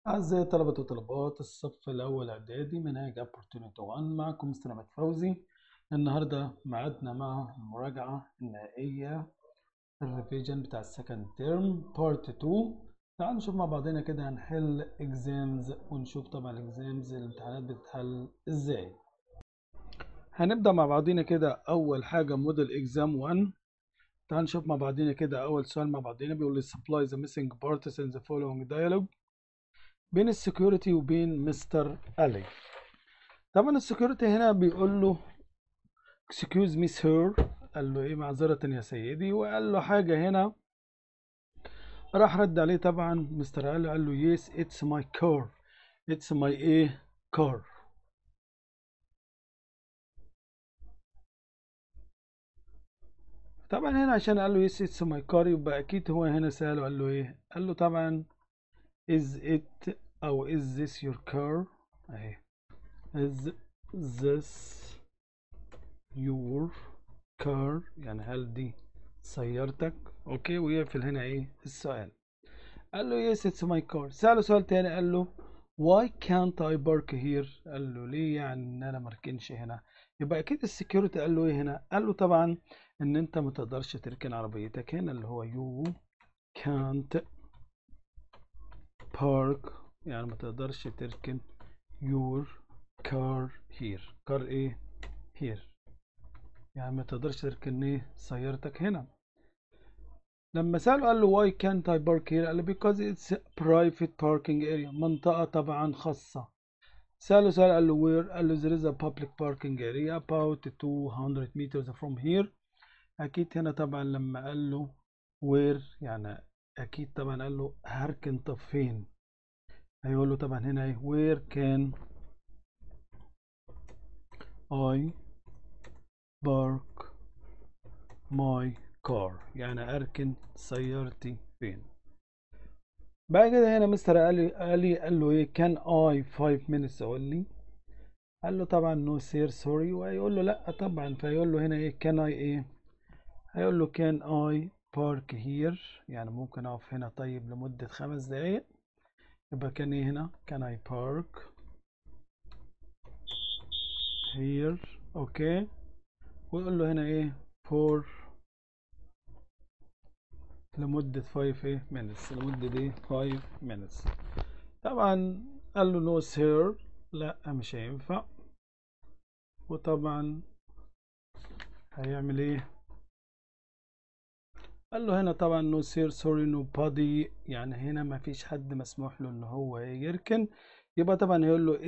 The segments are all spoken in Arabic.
أعزائي الطلبة وطلبات الصف الأول إعدادي منهج Opportunity 1 معكم مستر أحمد فوزي. النهاردة ميعادنا مع المراجعة النهائية الريفيجن بتاع السكند تيرم بارت 2. تعالوا نشوف مع بعضنا كده هنحل اكزامز ونشوف طبعا الاكزامز الامتحانات بتتحل ازاي. هنبدأ مع بعضنا كده أول حاجة موديل اكزام 1. تعالوا نشوف مع بعضنا كده أول سؤال مع بعضنا بيقول لي supply the missing parts in the following dialogue بين السكيورتي وبين مستر ألي. طبعا السكيورتي هنا بيقول له excuse me sir، قال له ايه معذرة يا سيدي، وقال له حاجة هنا. راح رد عليه طبعا مستر ألي قال له yes it's my car، it's my ايه car. طبعا هنا عشان قال له yes it's my car يبقى اكيد هو هنا سأله قال له ايه، قال له طبعا is it او is this your car اهي، is this your car يعني هل دي سيارتك. اوكي، ويقفل هنا ايه السؤال. قال له yes it's my car. سأله سؤال تاني قال له why can't I park here، قال له ليه يعني ان انا مركنش هنا. يبقى اكيد السكيورتي قال له ايه هنا، قال له طبعا ان انت ما تقدرش تركن عربيتك هنا، اللي هو you can't park يعني ما تقدرش تركن your car here. car ايه here يعني ما تقدرش تركن ايه سيارتك هنا. لما سأله قال له why can't I park here، قال له because it's private parking area، منطقة طبعا خاصة. سأله سؤال قال له where، قال له there is a public parking area about 200 meters from here. أكيد هنا طبعا لما قال له where يعني أكيد طبعا قال له هركن طب فين، هيقول له طبعا هنا ايه where can I park my car يعني أركن سيارتي فين. بعد كده هنا مستر قال له ايه كان اي 5 minutes اقول، قال له طبعا نو سير سوري، وهيقول له لا طبعا، فيقول له هنا ايه كان اي ايه، هيقول له كان اي بارك هير يعني ممكن اقف هنا طيب لمدة 5 دقايق. يبقى كان ايه هنا كان اي بارك هير. اوكي، ويقول له هنا ايه فور لمدة 5 ايه minutes، لمدة ايه 5 minutes. طبعا قال له نو سير لا مش هينفع، وطبعا هيعمل ايه، قال له هنا طبعا نو سير سوري نو بادي يعني هنا ما فيش حد مسموح له ان هو يركن. يبقى طبعا هيقول له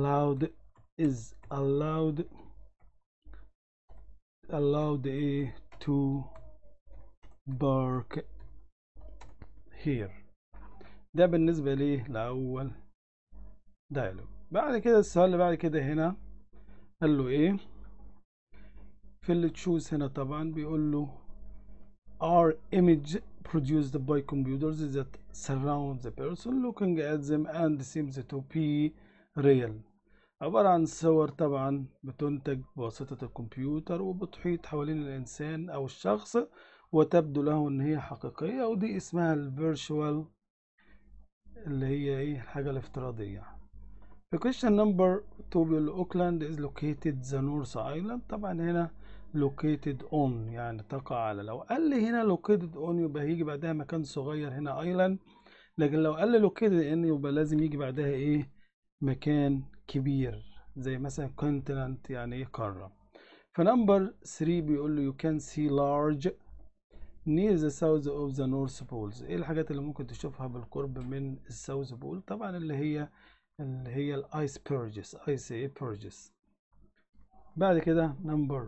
is allowed ايه to park here. ده بالنسبة ليه لأول دايلوج. بعد كده السؤال اللي بعد كده هنا قال له ايه في اللي تشوز هنا طبعا بيقول له are image produced by computers that surround the person looking at them and seems to be real. عبارة عن صور طبعا بتنتج بواسطة الكمبيوتر وبتحيط حوالين الإنسان أو الشخص وتبدو له إن هي حقيقية، ودي اسمها الفيرشوال اللي هي إيه الحاجة الافتراضية. في question number 2 بيقول أوكلاند is located the North Island. طبعا هنا located on يعني تقع على، لو قال لي هنا located on يبقى هيجي بعدها مكان صغير هنا island، لكن لو قال لي located in يبقى لازم يجي بعدها ايه مكان كبير زي مثلا continent يعني ايه قارة. فنمبر 3 بيقول له you can see large near the south of the north poles. ايه الحاجات اللي ممكن تشوفها بالقرب من الساوث بول، طبعا اللي هي الايس بيرجز، ايس ايه بيرجز. بعد كده نمبر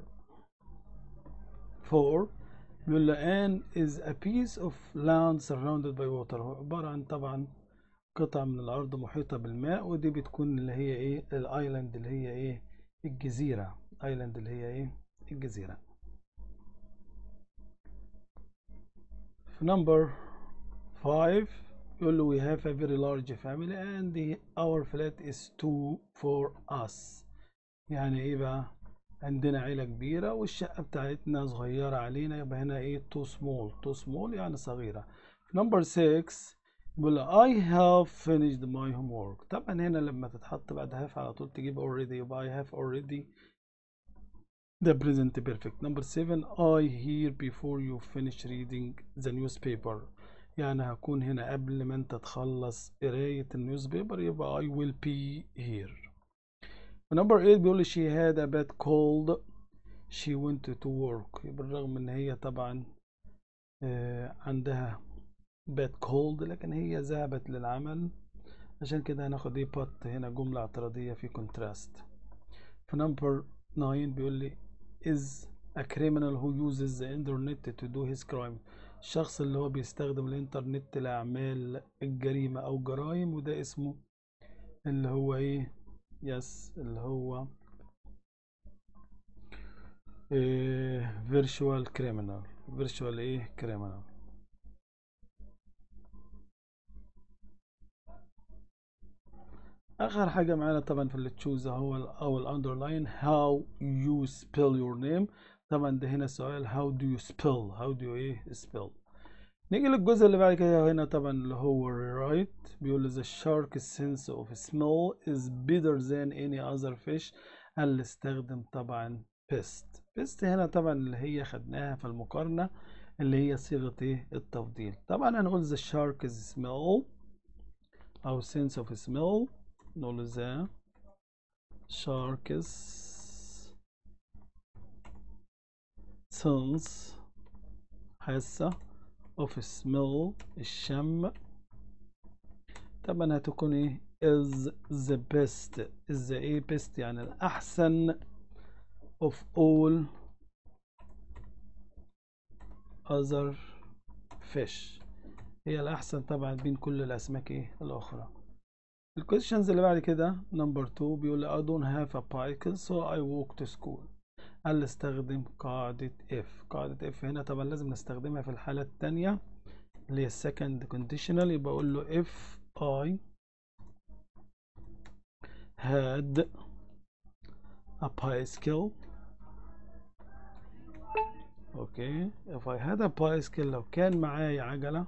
4 بيقول له an is a piece of land surrounded by water، هو عبارة عن طبعا قطعة من الأرض محيطة بالماء، ودي بتكون اللي هي إيه الأيلاند اللي هي إيه الجزيرة، أيلاند اللي هي إيه الجزيرة. في نمبر 5 يقول له we have a very large family and our flat is too for us. يعني إيه بقى عندنا عيلة كبيرة والشقة بتاعتنا صغيرة علينا، يبقى هنا إيه too small، too small يعني صغيرة. في نمبر 6 بقول له I have finished my homework. طبعا هنا لما تتحط بعد have على طول تجيب already، يبقى I have already the present perfect. Number 7 I here before you finish reading the newspaper. يعني هكون هنا قبل ما انت تخلص قراية النيوز بيبر، يبقى I will be here. Number 8 بيقول لي she had a bad cold she went to work. بالرغم ان هي طبعا عندها bad cold لكن هي ذهبت للعمل، عشان كده هناخد ايه but هنا جملة اعتراضية في contrast. في number 9 بيقول لي is a criminal who uses the internet to do his crime. الشخص اللي هو بيستخدم الانترنت لأعمال الجريمة أو جرائم، وده اسمه اللي هو ايه اللي هو virtual criminal. virtual criminal. اخر حاجه معانا طبعا في اللي تشوز هو او الاندرلاين how you spell your name. طبعا ده هنا سؤال how do you spell. نيجي للجزء اللي بعد كده هنا طبعا اللي هو right. بيقول the shark's sense of smell is better than any other fish. اللي استخدم طبعا best هنا طبعا اللي هي خدناها في المقارنه اللي هي صيغه التفضيل. طبعا هنقول the shark's smell او sense of smell. نقول the shark's sense حاسة of smell الشم. طبعا هتكون is the best. is the best يعني الأحسن of all other fish. هي الأحسن طبعا بين كل الأسماك الأخرى. الكويشنز اللي بعد كده نمبر 2 بيقول I don't have a bicycle so I walk to school. قال استخدم قاعدة if. قاعدة if هنا طبعا لازم نستخدمها في الحالة التانية اللي هي second conditional. يبقى أقول له if I had a bicycle. اوكي if I had a bicycle لو كان معايا عجلة.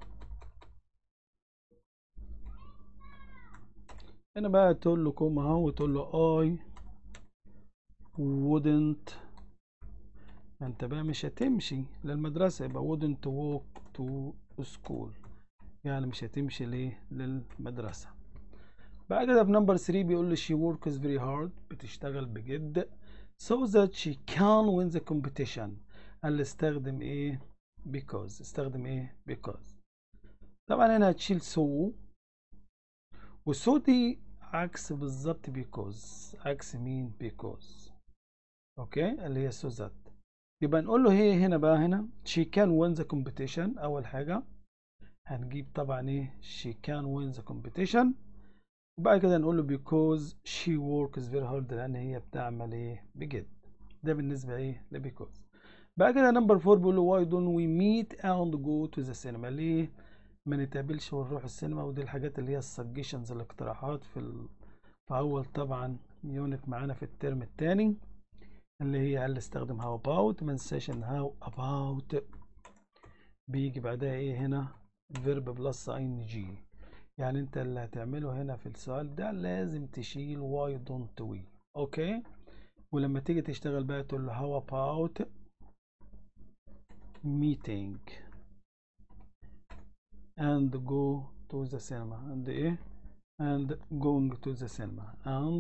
هنا بقى تقول له كوما اهو وتقول له I wouldn't. انت بقى مش هتمشي للمدرسة، يبقى wouldn't walk to school. يعني مش هتمشي للمدرسة. بعد كده في نمبر 3 بيقول لي she works very hard. بتشتغل بجد so that she can win the competition. قال لي استخدم because. استخدم because. طبعا هنا هتشيل so والسو دي عكس بالظبط because. عكس مين because. اوكي اللي هي so that. يبقى نقول له هي هنا بقى هنا she can win the competition. اول حاجة هنجيب طبعا she can win the competition. وبعد كده نقول له because she works very hard لان هي بتعمل بجد. ده بالنسبة because. بعد كده نمبر 4 بيقول له why don't we meet and go to the cinema. ليه ما نتقابلش ونروح السينما؟ ودي الحاجات اللي هي السجيشنز الاقتراحات في اول طبعا يونت معانا في الترم الثاني اللي هي هل استخدم how about. ما ننساش ان how about بيجي بعدها هنا verb plus ing. يعني انت اللي هتعمله هنا في السؤال ده لازم تشيل why don't we. اوكي ولما تيجي تشتغل بقى تقول له how about meeting and go to the cinema and going to the cinema and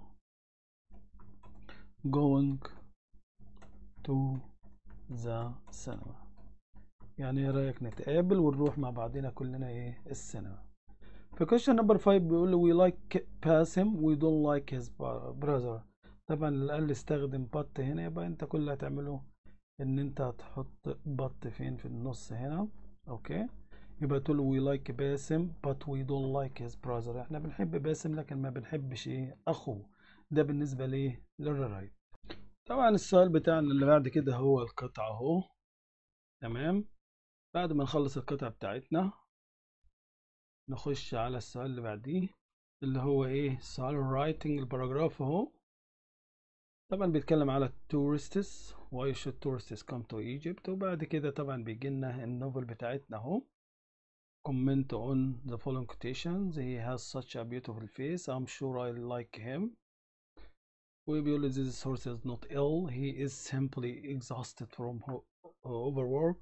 going to the cinema. يعني ايه رأيك نتقابل ونروح مع بعضنا كلنا السينما. في question number 5 بيقول له we like Basim we don't like his brother. طبعا اللي قال استخدم but هنا يبقى انت كل اللي هتعمله ان انت هتحط but فين في النص هنا. اوكي يبقى تقول له we like باسم but we don't like his brother. احنا بنحب باسم لكن ما بنحبش اخوه. ده بالنسبة للرايت. طبعا السؤال بتاعنا اللي بعد كده هو القطعة اهو. تمام بعد ما نخلص القطعة بتاعتنا نخش على السؤال اللي بعديه اللي هو سؤال الرايتنج الباراجراف اهو. طبعا بيتكلم على tourists why should tourists come to Egypt. وبعد كده طبعا بيجي لنا النوفل بتاعتنا اهو comment on the following quotations. He has such a beautiful face. I'm sure I like him. وبيقول this horse is not ill. He is simply exhausted from overwork.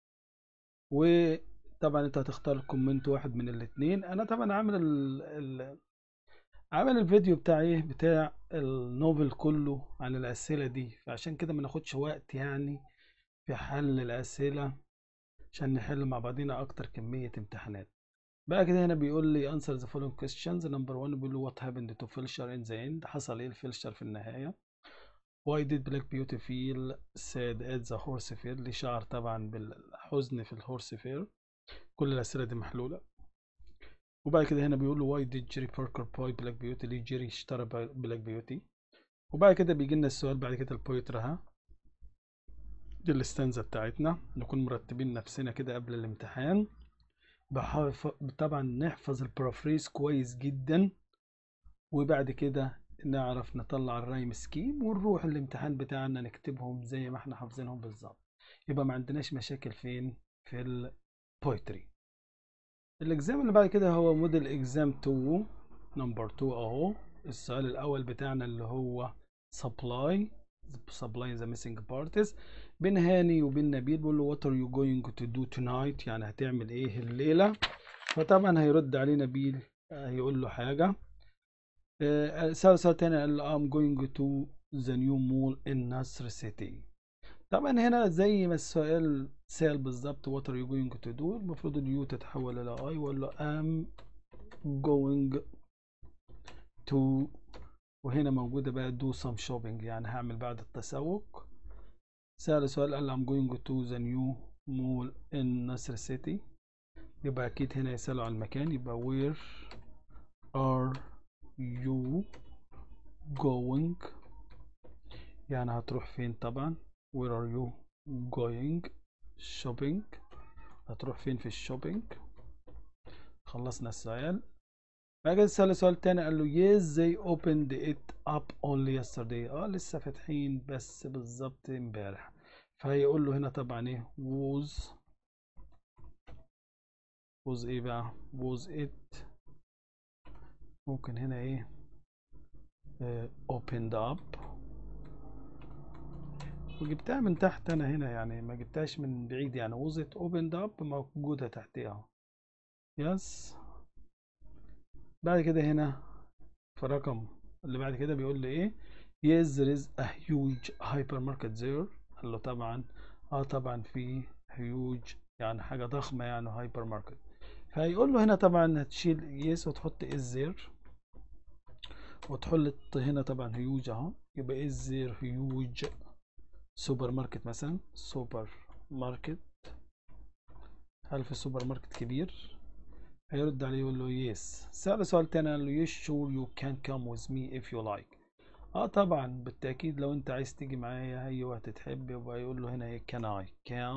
وطبعا انت هتختار كومنت واحد من الاثنين. انا طبعا عامل الفيديو بتاع النوفل كله عن الاسئله دي، فعشان كده ما ناخدش وقت يعني في حل الاسئله عشان نحل مع بعضينا اكتر كميه امتحانات. بقى كده هنا بيقول لي answer the following questions. number 1 بيقول له what happened to Fletcher in the end. حصل ايه لفيلشر في النهايه. why did Black Beauty feel sad at the horse fair. ليه شعر طبعا بالحزن في الهورس فير. كل الاسئله دي محلوله. وبعد كده هنا بيقول له why did Jerry Parker buy Black Beauty. ليه جيري اشترى بلاك بيوتي. وبعد كده بيجي لنا السؤال بعد كده البويترها دي الاستنزه بتاعتنا. نكون مرتبين نفسنا كده قبل الامتحان. طبعا نحفظ البارافريز كويس جدا، وبعد كده نعرف نطلع الرايم سكيم ونروح الامتحان بتاعنا نكتبهم زي ما احنا حافظينهم بالظبط. يبقى ما عندناش مشاكل فين في البويتري. الاكزام اللي بعد كده هو موديل اكزام 2 نمبر 2 اهو. السؤال الاول بتاعنا اللي هو supply the missing parts. بين هاني وبين نبيل بيقول له what are you going to do tonight. يعني هتعمل ايه الليله. فطبعا هيرد عليه نبيل هيقول له حاجه. سؤال تاني قال له I'm going to the new mall in Nasr City. طبعا هنا زي ما السؤال سأل بالظبط what are you going to do. المفروض اليو تتحول الى I ولا I'm going to، وهنا موجودة بقى do some shopping يعني هعمل بعد التسوق. سأل سؤال قال I'm going to the new mall in Nasr City. يبقى أكيد هنا يسألوا عن المكان. يبقى where are you going. يعني هتروح فين طبعا. where are you going shopping. هتروح فين في الشوبينج. خلصنا السؤال. بعد كده سأل سؤال تاني قال له yes they opened it up only yesterday. لسه فاتحين بس بالظبط امبارح. فهيقول له هنا طبعا ايه was ايه بقى was it. ممكن هنا ايه opened up. وجبتها من تحت انا هنا يعني ما جبتهاش من بعيد يعني was it opened up موجودة تحتها yes. بعد كده هنا في الرقم اللي بعد كده بيقول لي ايه yes there is a huge hypermarket there. قال له طبعا طبعا في huge يعني حاجة ضخمة يعني هايبر ماركت. فهيقول له هنا طبعا هتشيل yes وتحط is there وتحط هنا طبعا huge اهو. يبقى is there huge سوبر ماركت مثلا سوبر ماركت. هل في سوبر ماركت كبير. هيرد عليه يقول له يس. سأله سؤال تاني قال له يس شور يو كان كام ويز مي اف يو لايك. طبعا بالتأكيد لو انت عايز تيجي معايا اي وقت تحب. يبقى يقول له هنا ايه كان اي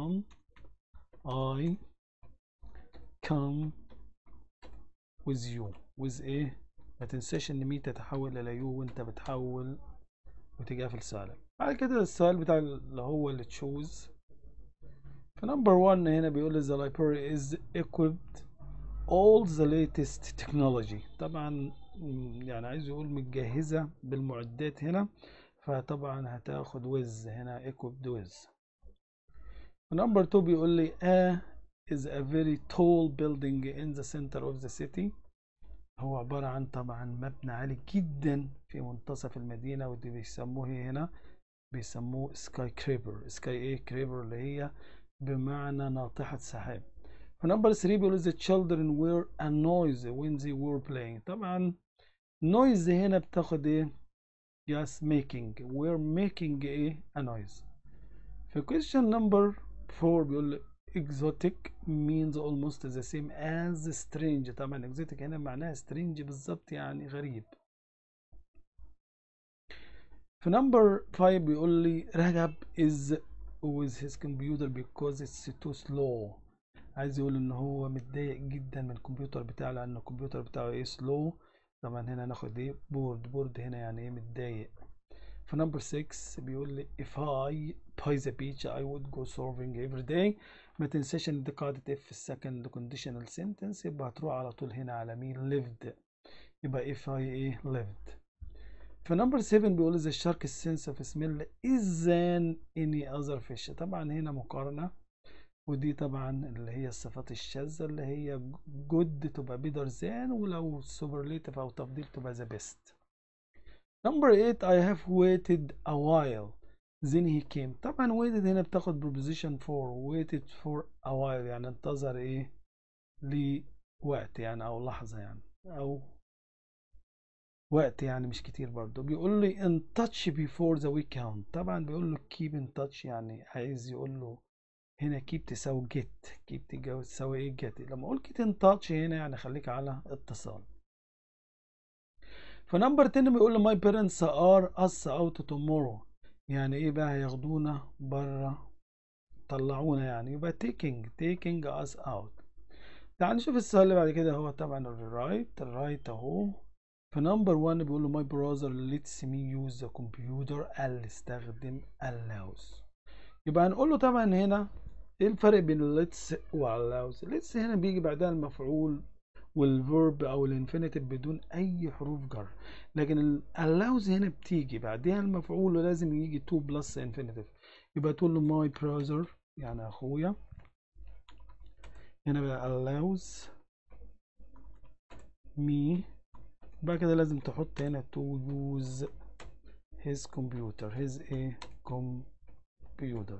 come with you with ايه. ما تنساش ان مي تتحول الى يو وانت بتحول وتقفل سؤالك. بعد كده السؤال بتاع اللي هو اللي تشوز. في نمبر 1 هنا بيقول لي the library is equipped all the latest technology. طبعا يعني عايز يقول متجهزة بالمعدات هنا. فطبعا هتاخد with هنا equipped with. نمبر 2 بيقول لي is a very tall building in the center of the city. هو عبارة عن طبعا مبنى عالي جدا في منتصف المدينة. ودي بيسموه هنا بيسموه سكاي كريبر. سكاي ايه كريبر اللي هي بمعنى ناطحة سحاب. نمبر 3 بيقول the children were a noise when they were playing. طبعا noise هنا بتاخد ايه yes making we're making ايه a noise. في question number 4 بيقول exotic means almost the same as strange. طبعا exotic هنا معناها strange بالظبط يعني غريب. في number 5 بيقول لي رجب is with his computer because it's too slow. عايز يقول ان هو متضايق جدا من الكمبيوتر بتاعه لان الكمبيوتر بتاعه ايه سلو. طبعا هنا ناخد ايه بورد هنا يعني ايه متضايق. في نمبر 6 بيقول لي if I by the beach I would go surfing every day. ما تنساش ان دي قاعدة اف في السكند كونديشنال سنتنس، يبقى هتروح على طول هنا على مين؟ lived. يبقى if I ايه lived. فنمبر 7 بيقول the shark sense of smell is than any other fish. طبعا هنا مقارنة، ودي طبعا اللي هي الصفات الشاذة اللي هي good تبقى better than، ولو superlative أو تفضيل تبقى the best. Number 8 I have waited a while then he came. طبعا waited هنا بتاخد preposition for، waited for a while يعني انتظر ايه؟ لوقت يعني أو لحظة يعني أو وقت يعني مش كتير برضه. بيقول لي in touch before the weekend. طبعا بيقول له keep in touch يعني عايز يقول له هنا keep تساوي get، keep تساوي ايه؟ get. لما اقول keep in touch هنا يعني خليك على اتصال. فنمبر 10 بيقول له my parents are us out tomorrow. يعني ايه بقى؟ هياخدونا بره، طلعونا يعني. يبقى taking us out. تعال نشوف السؤال اللي بعد كده. هو طبعا الرايت اهو. فنمبر 1 بيقول له my brother lets me use the computer. قال استخدم allows. يبقى هنقول له طبعا هنا ايه الفرق بين lets و allows؟ lets هنا بيجي بعدها المفعول والverb او الانفينيتيف بدون اي حروف جر، لكن ال allows هنا بتيجي بعدها المفعول ولازم يجي to plus infinitive. يبقى تقول له my brother يعني اخويا، هنا بقى allows me. بقى كده لازم تحط هنا to use his computer، his ايه؟ computer.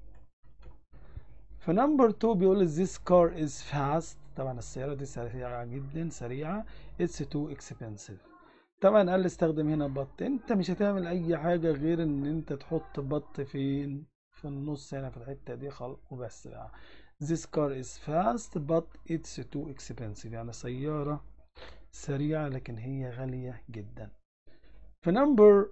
فنمبر 2 بيقول this car is fast. طبعا السيارة دي سريعة جدا، سريعة. it's too expensive. طبعا قال استخدم هنا بط. انت مش هتعمل اي حاجة غير ان انت تحط بط فين؟ في النص هنا في الحتة دي وبس بقى. this car is fast but it's too expensive يعني سيارة سريعة لكن هي غالية جدا. فنمبر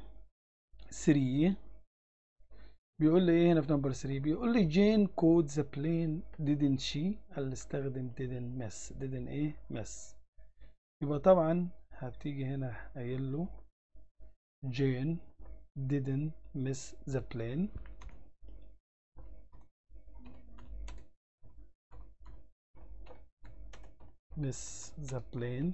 3 بيقول لي ايه هنا في نمبر 3؟ بيقول لي جين كود ذا بلين didn't she. قال استخدم didn't miss. didn't ايه؟ miss. يبقى طبعا هتيجي هنا قايل له جين didn't miss the plane. miss the plane.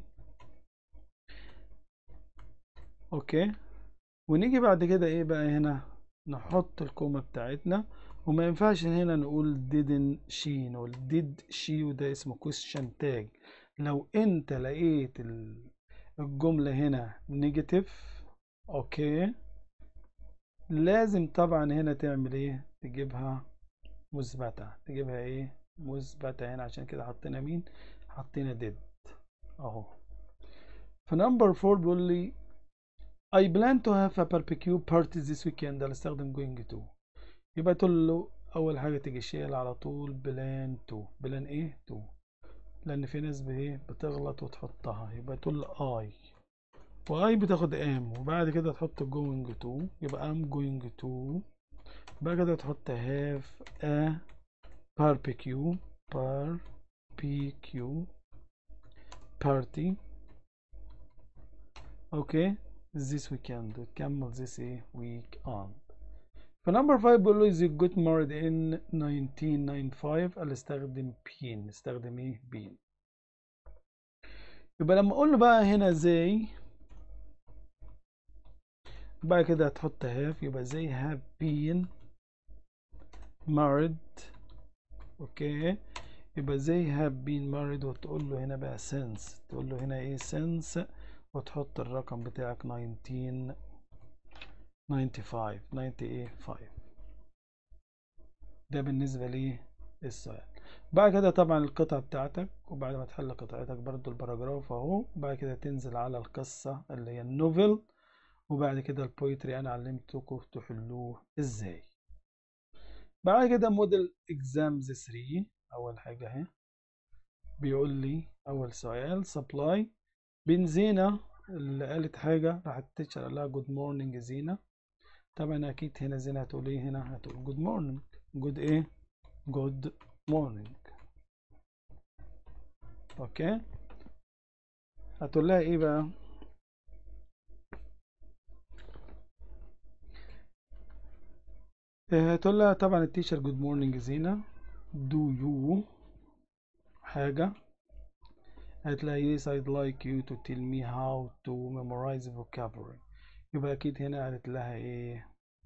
اوكي. ونيجي بعد كده ايه بقى؟ هنا نحط الكومة بتاعتنا، وما ينفعش هنا نقول didn't she، نقول did she، وده اسمه question tag. لو انت لقيت الجملة هنا نيجاتيف، اوكي، لازم طبعا هنا تعمل ايه؟ تجيبها مثبتة. تجيبها ايه؟ مثبتة. هنا عشان كده حطينا مين؟ حطينا did اهو. فنمبر 4 بيقول لي I plan to have a barbecue party this weekend. أنا استخدم going to. يبقى تقول له أول حاجة تيجي شيل على طول plan to. بلان إيه؟ to. لأن في ناس بتغلط وتحطها. يبقى تقول له I، و I بتاخد am، وبعد كده تحط going to. يبقى I'm going to. بعد كده تحط have a barbecue party. اوكي this weekend. وتكمل this ايه؟ week on. فنمبر 5 بيقول له they got married in 1995. قال استخدم been. استخدم ايه؟ been. يبقى لما اقول له بقى هنا they، بعد كده هتحط have، يبقى they have been married. اوكي. يبقى they have been married، وتقول له هنا بقى since. تقول له هنا ايه؟ since، وتحط الرقم بتاعك 1995. 95. ده بالنسبة لي السؤال. بعد كده طبعا القطعة بتاعتك، وبعد ما تحل قطعتك برضو الباراجراف اهو. بعد كده تنزل على القصة اللي هي النوفل، وبعد كده البويتري انا علمتكم تحلوه ازاي. بعد كده موديل اكزامز 3. اول حاجة اهي بيقول لي اول سؤال سبلاي. بين زينة اللي قالت حاجة راح تشرح لها جود مورنينج زينة. طبعا اكيد هنا زينة هتقول ايه؟ هنا هتقول جود مورنينج. جود ايه؟ جود مورنينج. اوكي. هتقول لها ايه بقى؟ هتقول لها طبعا التيشر جود مورنينج زينة. do you حاجة، هتلاقي yes I'd like you to tell me how to memorize vocabulary. يبقى أكيد هنا قالت لها إيه؟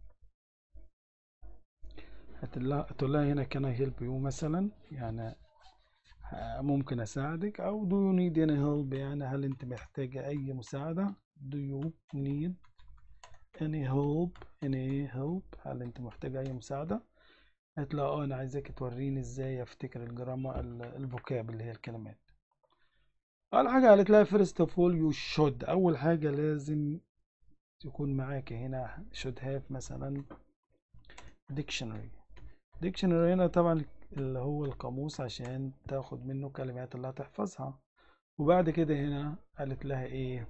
هتقول لها هنا can I help you مثلا، يعني ممكن أساعدك، أو do you need any help، يعني هل أنت محتاجة أي مساعدة؟ do you need any help هل أنت محتاجة أي مساعدة؟ هتلاقي أنا عايزاك توريني إزاي أفتكر الجرامر الفوكاب اللي هي الكلمات. أول حاجة قالت لها first of all you should، أول حاجة لازم يكون معاك هنا should have مثلا dictionary هنا طبعا اللي هو القاموس عشان تاخد منه كلمات اللي هتحفظها. وبعد كده هنا قالت لها ايه؟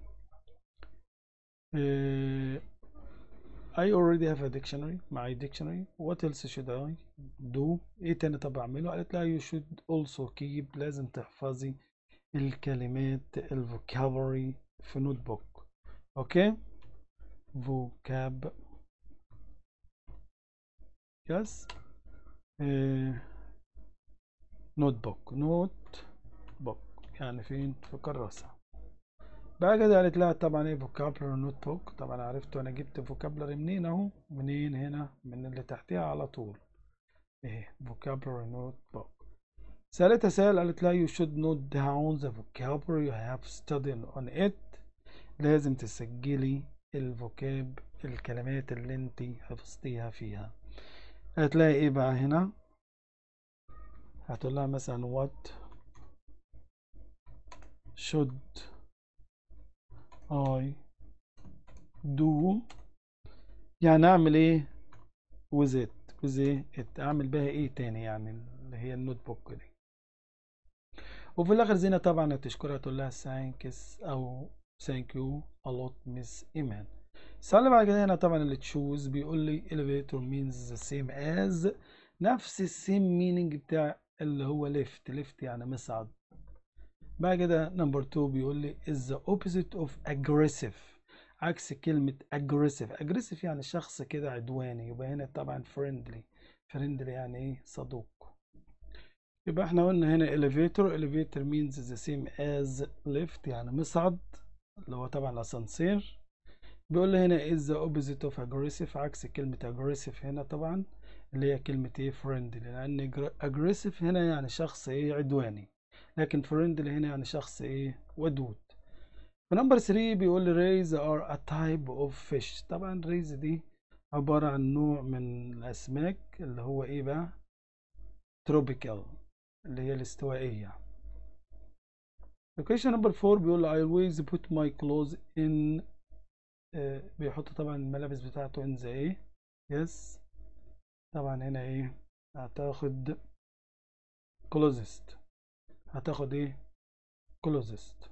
I already have a dictionary، معي dictionary. what else should I do؟ ايه تاني طب اعمله؟ قالت لها you should also keep، لازم تحفظي الكلمات الفوكابولري في نوت بوك. اوكي، vocab يس نوت بوك يعني فين؟ في كراسة. بقى كده قالت لها طبعا ايه vocabulary نوت بوك، طبعا عرفت انا جبت vocabulary منين اهو، منين هنا؟ من اللي تحتها على طول ايه vocabulary نوت بوك. سألتها سؤال، قالت لها you should note down the vocabulary you have studied on it، لازم تسجلي الفوكاب الكلمات اللي انت حفظتيها فيها. هتلاقي ايه بقى هنا؟ هتقول لها مثلا what should I do، يعني اعمل ايه with it اعمل بها ايه تاني، يعني اللي هي النوت بوك دي. وفي الاخر زينة طبعا هتشكرها تقول لها thanks او thank you a lot miss ايمان. السؤال اللي بعد كده هنا طبعا اللي تشوز بيقول لي elevator means the same as، نفس السيم مينينج بتاع اللي هو lift يعني مصعد. بعد كده نمبر 2 بيقول لي is the opposite of aggressive، عكس كلمة aggressive يعني شخص كده عدواني، يبقى هنا طبعا friendly يعني ايه؟ صدوق. يبقى احنا قلنا هنا elevator means the same as lift يعني مصعد اللي هو طبعا الاسانسير. بيقول لي هنا is the opposite of aggressive، عكس كلمة aggressive هنا طبعا اللي هي كلمة ايه؟ friendly، لأن aggressive هنا يعني شخص ايه؟ عدواني، لكن friendly هنا يعني شخص ايه؟ ودود. ونمبر 3 بيقول لي rays are a type of fish، طبعا rays دي عبارة عن نوع من الأسماك اللي هو ايه بقى؟ tropical اللي هي الاستوائية. Question number 4 بيقول لي I always put my clothes in، بيحط طبعا الملابس بتاعته in the ايه؟ yes طبعا هنا ايه؟ هتاخد closest، هتاخد ايه؟ closest.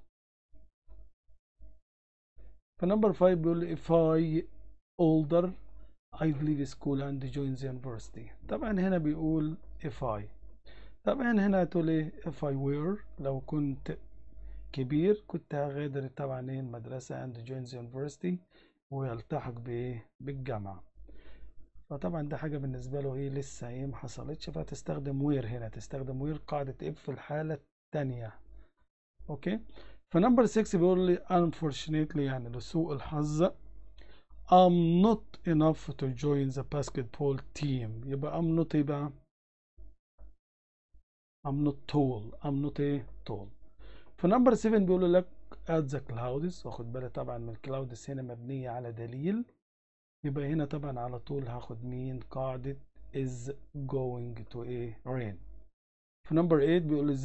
فنمبر 5 بيقول لي if I older I'd leave school and join the university. طبعا هنا بيقول if I، طبعا هنا هتقول ايه؟ if I were، لو كنت كبير كنت هغادر طبعا ايه؟ المدرسة and join the university، ويلتحق بايه؟ بالجامعة. فطبعا ده حاجة بالنسبة له ايه؟ لسه ايه؟ محصلتش، فتستخدم وير هنا، تستخدم وير قاعدة اف في الحالة التانية. اوكي. فنمبر 6 بيقول لي unfortunately يعني لسوء الحظ I'm not enough to join the basketball team، يبقى I'm not ايه بقى؟ I'm not ايه؟ tall. فنمبر 7 بيقول لك at the clouds، واخد بالي طبعا من الكلاودز هنا مبنية على دليل، يبقى هنا طبعا على طول هاخد مين؟ قاعدة is going to ايه؟ rain. في نمبر 8 بيقول لي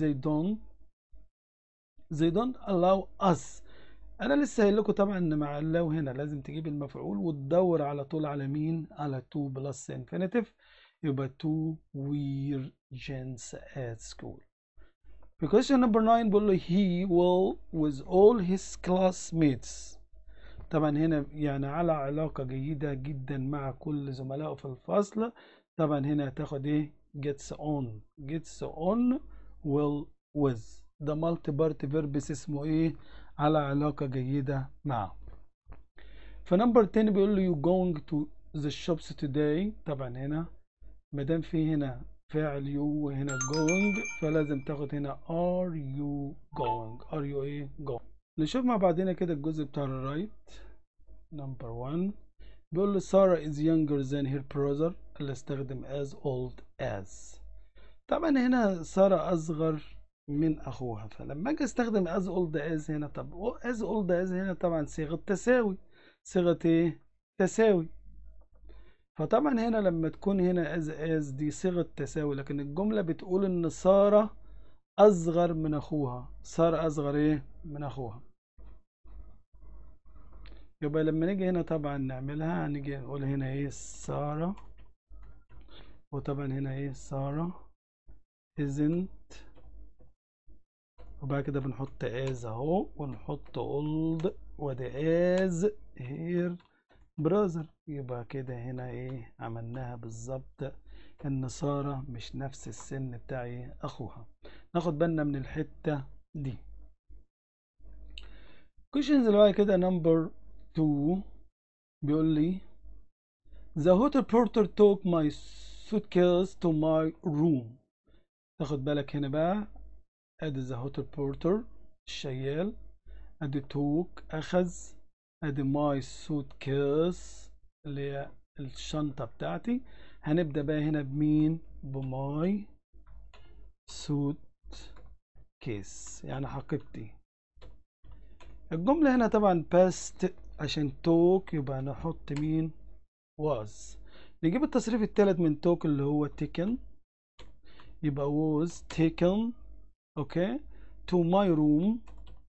they don't allow us، انا لسه قايل لكم طبعا ان مع allow هنا لازم تجيب المفعول وتدور على طول على مين؟ على to plus infinitive، يبقى to wear jeans at school. في question number 9 بيقول لي he will with all his classmates، طبعا هنا يعني على علاقة جيدة جدا مع كل زملائه في الفصل. طبعا هنا هتاخد ايه؟ gets on will with، ده multi part verb اسمه ايه؟ على علاقة جيدة معه. فنمبر 10 بيقول له you going to the shops today، طبعا هنا مادام في هنا فعل يو وهنا going، فلازم تاخد هنا are you going. are you ايه going. نشوف مع بعضنا كده الجزء بتاع الرايت. نمبر 1 بيقول له سارة is younger than her brother، اللي استخدم as old as. طبعا هنا سارة أصغر من أخوها، فلما أجي أستخدم as old as هنا، طب as old as هنا طبعا صيغة تساوي. صيغة إيه؟ تساوي. فطبعا هنا لما تكون هنا as دي صيغة تساوي، لكن الجملة بتقول إن سارة أصغر من أخوها. سارة أصغر إيه؟ من أخوها. يبقى لما نيجي هنا طبعا نعملها، هنيجي نقول هنا إيه سارة، وطبعا هنا إيه سارة isn't، وبعد كده بنحط as اهو، ونحط old وده as here brother. يبقى كده هنا ايه عملناها بالظبط، ان سارة مش نفس السن بتاعي اخوها. ناخد بالنا من الحتة دي. questions اللي بعد كده number 2 بيقول لي the hotel porter took my suitcase to my room. تاخد بالك هنا بقى، ادي the hotel porter الشيال، ادي توك اخذ، ادي ماي سوت كيس اللي هي الشنطة بتاعتي. هنبدأ بقى هنا بمين؟ بماي سوت كيس، يعني حقيبتي. الجملة هنا طبعا باست، عشان توك يبقى نحط مين؟ was. نجيب التصريف الثالث من توك اللي هو taken، يبقى was taken اوكي to my room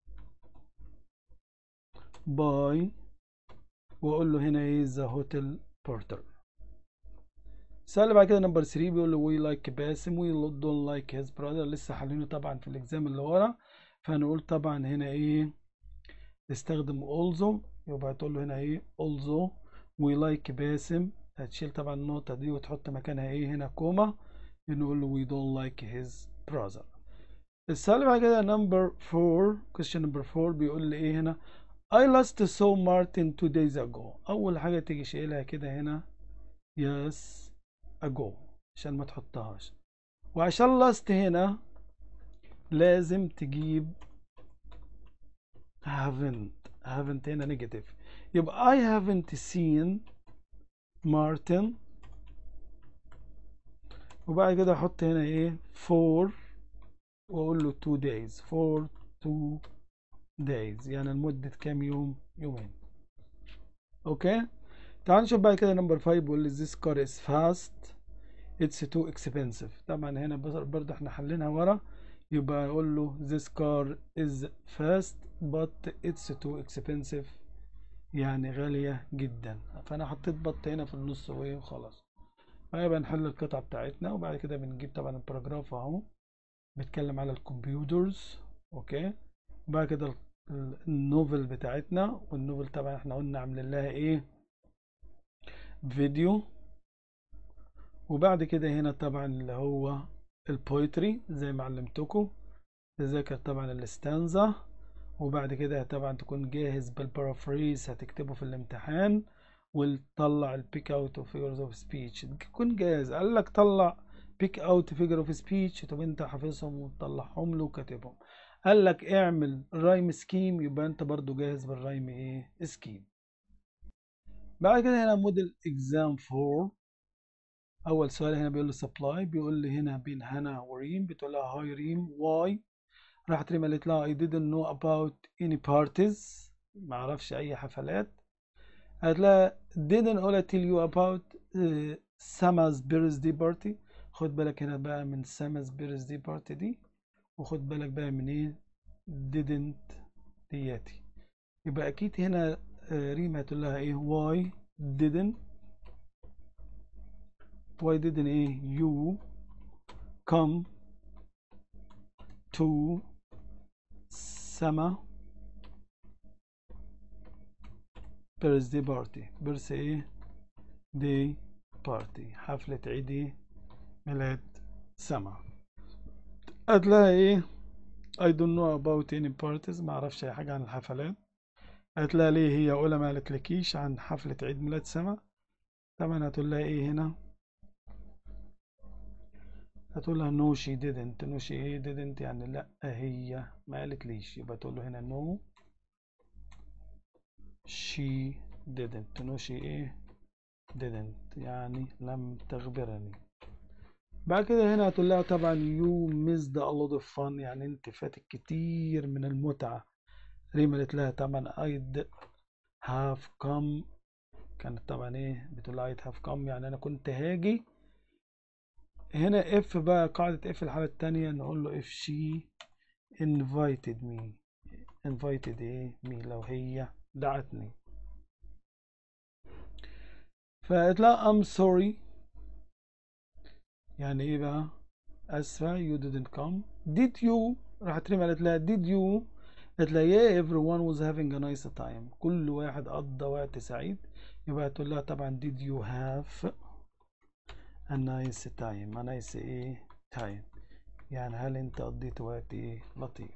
by، واقول له هنا ايه ذا هوتيل بورتر. السؤال اللي بعد كده نمبر 3 بيقول له وي لايك باسم وي دونت لايك هيز براذر. لسه حالينه طبعا في الاكزام اللي ورا، فهنقول طبعا هنا ايه نستخدم also، يبقى هتقول له هنا ايه also وي لايك باسم، هتشيل طبعا النقطة دي وتحط مكانها ايه هنا كوما، نقول له وي دونت لايك هيز براذر. السؤال اللي بعد كده نمبر 4 question نمبر 4 بيقول لي ايه هنا I last saw Martin 2 days ago. أول حاجة تيجي شايلها كده هنا yes ago عشان ما تحطهاش، وعشان last هنا لازم تجيب haven't هنا نيجاتيف، يبقى I haven't seen Martin، وبعد كده أحط هنا إيه for، وأقول له 2 days for 2 days، يعني لمدة كام يوم؟ يومين. أوكي. تعال نشوف بقى كده نمبر 5 بيقول لي this car is fast it's too expensive. طبعا هنا برضه احنا حلينها ورا، يبقى اقول له this car is fast but it's too expensive، يعني غالية جدا. فانا حطيت بط هنا في النص وايه وخلاص. فيبقى نحل القطعة بتاعتنا، وبعد كده بنجيب طبعا الباراجراف اهو بيتكلم على الكمبيوترز اوكي. وبعد كده النوفل بتاعتنا، والنوفل طبعا احنا قلنا عاملين لها ايه فيديو. وبعد كده هنا طبعا اللي هو البويتري زي ما علمتكم، تذاكر طبعا الاستانزا، وبعد كده طبعا تكون جاهز بالبارافريز هتكتبه في الامتحان، وتطلع البيك اوت اوف فيجرز اوف سبيتش. تكون جاهز، قال لك طلع بيك اوت فيجر اوف سبيتش، طب انت حافظهم وتطلعهم له وكاتبهم. قال لك اعمل رايم سكيم، يبقى انت برضو جاهز بالرايم ايه سكيم. بعد كده هنا موديل اكزام 4. اول سؤال هنا بيقول له سبلاي، بيقول لي هنا بين هنا وريم، بتقول لها هاي ريم واي. راحت ريم قالت لها I didn't know about any parties، ما اعرفش اي حفلات. قالت لها didn't all tell you about Sama's birthday party. خد بالك هنا بقى من Sama's birthday party دي، وخد بالك بقى من ايه didn't دياتي. يبقى اكيد هنا ريم هتقول لها ايه why didn't ايه you come to Sama birthday party. birthday party حفلة عيد ميلاد سما. قالت لها ايه I don't know about any parties، ما اعرفش اي حاجة عن الحفلات. قالت لها ليه هي اولى ما قالتلكيش عن حفلة عيد ميلاد سما. طبعا هتقول لها ايه هنا هتقول لها no she didn't. no she ايه didn't يعني لا هي ما قالت ليش، يبقى تقول له هنا no she didn't. no she ايه didn't يعني لم تخبرني. بعد كده هنا هتقول لها طبعا you missed a lot of fun يعني انت فاتك كتير من المتعة. ريم قالت لها طبعا I'd have come، كانت طبعا ايه بتقول لها I'd have come يعني انا كنت هاجي. هنا if بقى قاعدة if الحالة التانية نقول له if she invited me. invited ايه me لو هي دعتني. فقالت لها I'm sorry يعني ايه بقى اسفة you didn't come. did you راحت ريم قالت لها did you، قالت لها yeah everyone was having a nice time كل واحد قضى وقت سعيد. يبقى تقول لها طبعا did you have a nice time. a nice ايه time يعني هل انت قضيت وقت ايه لطيف.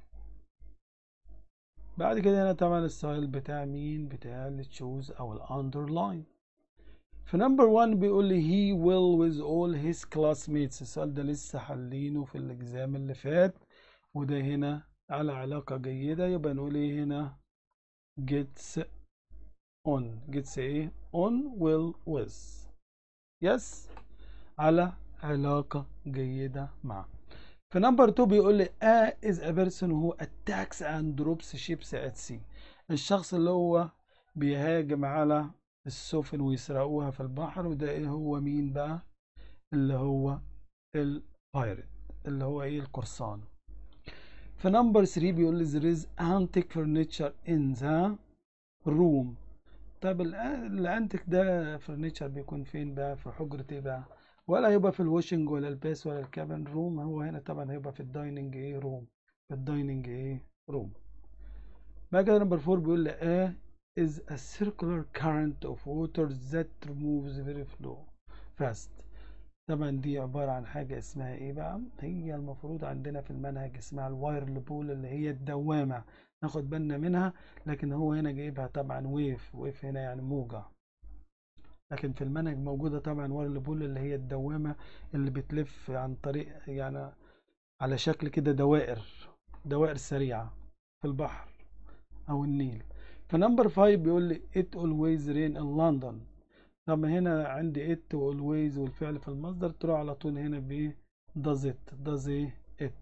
بعد كده هنا طبعا السؤال بتاع مين بتاع التشوز او الاندرلاين. في نمبر 1 بيقول لي he will with all his classmates. السؤال ده لسه حلينه في الاكزام اللي فات وده هنا على علاقة جيدة، يبقى نقول ايه هنا gets on. gets ايه on will with yes على علاقة جيدة مع. في نمبر 2 بيقول لي A is a person who attacks and drops ships at sea. الشخص اللي هو بيهاجم على السفن ويسرقوها في البحر، وده ايه هو مين بقى اللي هو البايرت اللي هو ايه القرصان. في نمبر 3 بيقول لي there is antique furniture in the room. طب الانتيك ده فرنيتشر بيكون فين بقى في حجرة ايه بقى، ولا هيبقى في الواشنج ولا الباس ولا الكابن روم، هو هنا طبعا هيبقى في الدايننج ايه روم. في الدايننج ايه روم. بعد كده نمبر 4 بيقول لي A is a circular current of water that moves very slow fast. طبعا دي عبارة عن حاجة اسمها ايه بقى، هي المفروض عندنا في المنهج اسمها الوايرل بول اللي هي الدوامة، ناخد بالنا منها. لكن هو هنا جايبها طبعا ويف. ويف هنا يعني موجة، لكن في المنهج موجودة طبعا وايرل بول اللي هي الدوامة اللي بتلف عن طريق يعني على شكل كده دوائر سريعة في البحر أو النيل. فنمبر 5 بيقول لي it always rain in London. طب هنا عندي it always والفعل في المصدر تروح على طول هنا ب does it.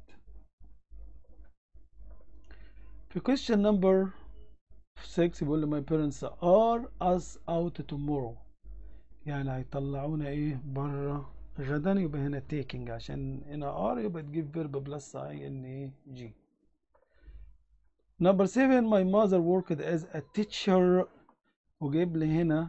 في question number 6 بيقول لي my parents are us out tomorrow يعني هيطلعونا ايه بره غدا. يبقى هنا taking عشان هنا are يبقى تجيب verb بلس ing. number 7 my mother worked as a teacher وجايب لي هنا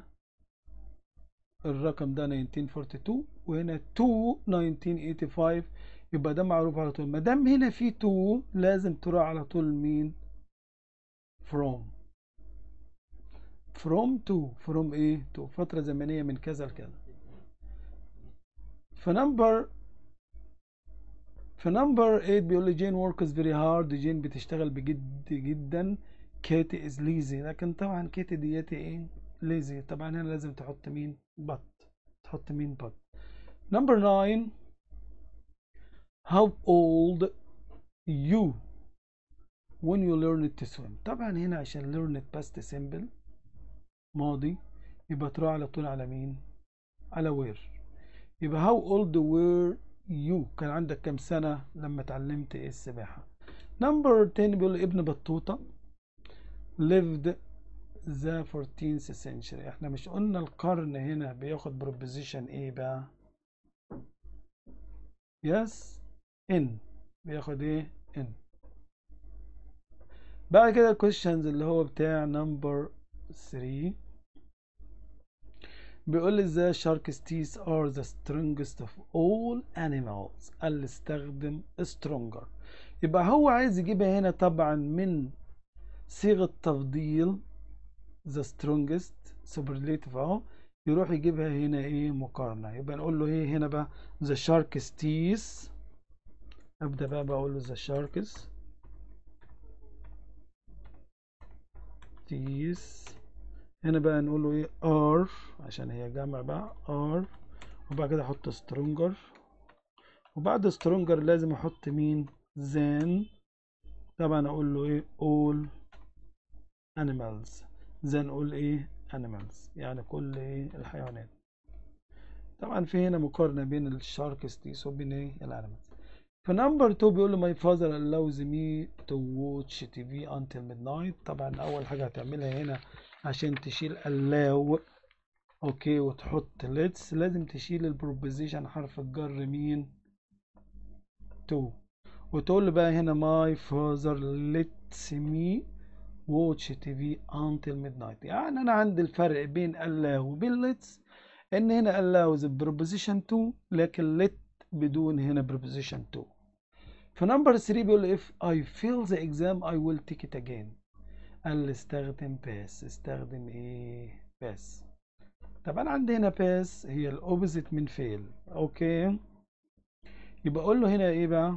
الرقم ده 1942 وهنا to 1985. يبقى ده معروف على طول، ما دام هنا في to لازم تروح على طول مين from from ايه to فترة زمنية من كذا لكذا. فنمبر 8 بيقول لي جين works very hard. جين بتشتغل بجد جدا. كيتي is lazy لكن طبعا كيتي ديتي ايه lazy. طبعا هنا لازم تحط مين but. نمبر 9 how old you when you learn to swim. طبعا هنا عشان learn past simple ماضي يبقى تروح على طول على مين على where. يبقى how old were you كان عندك كم سنة لما اتعلمت ايه السباحة. نمبر 10 بيقول ابن بطوطة lived the 14th century. احنا مش قلنا القرن هنا بياخد preposition ايه بقى yes in بياخد ايه in. بعد كده questions اللي هو بتاع نمبر 3 بيقول لي ازاي shark's teeth are the strongest of all animals. قال استخدم stronger. يبقى هو عايز يجيبها هنا طبعا من صيغة تفضيل the strongest superlative اهو، يروح يجيبها هنا ايه مقارنة. يبقى نقول له ايه هنا بقى the shark's teeth. ابدأ بقى بقول له the shark's teeth. هنا بقى نقول له ايه are عشان هي جمع بقى are وبعد كده احط stronger وبعد stronger لازم احط مين؟ than. طبعا اقول له ايه؟ all animals. than all ايه؟ animals، يعني كل ايه؟ الحيوانات. طبعا في هنا مقارنة بين الشاركس دي وبين ايه؟ الانيمالز. في نمبر 2 بيقول له my father allows me to watch TV until midnight. طبعا اول حاجة هتعملها هنا عشان تشيل allow اوكي وتحط let's، لازم تشيل البروبوزيشن حرف الجر مين؟ to، وتقول له بقى هنا my father lets me watch TV until midnight. يعني انا عندي الفرق بين allow وبين let's ان هنا allows preposition to، لكن let بدون هنا preposition to. في نمبر 3 بيقول if I fail the exam I will take it again. قال لي استخدم pass. استخدم ايه؟ pass. طب انا عندي هنا pass هي الاوبوزيت من fail. اوكي، يبقى اقول له هنا ايه بقى؟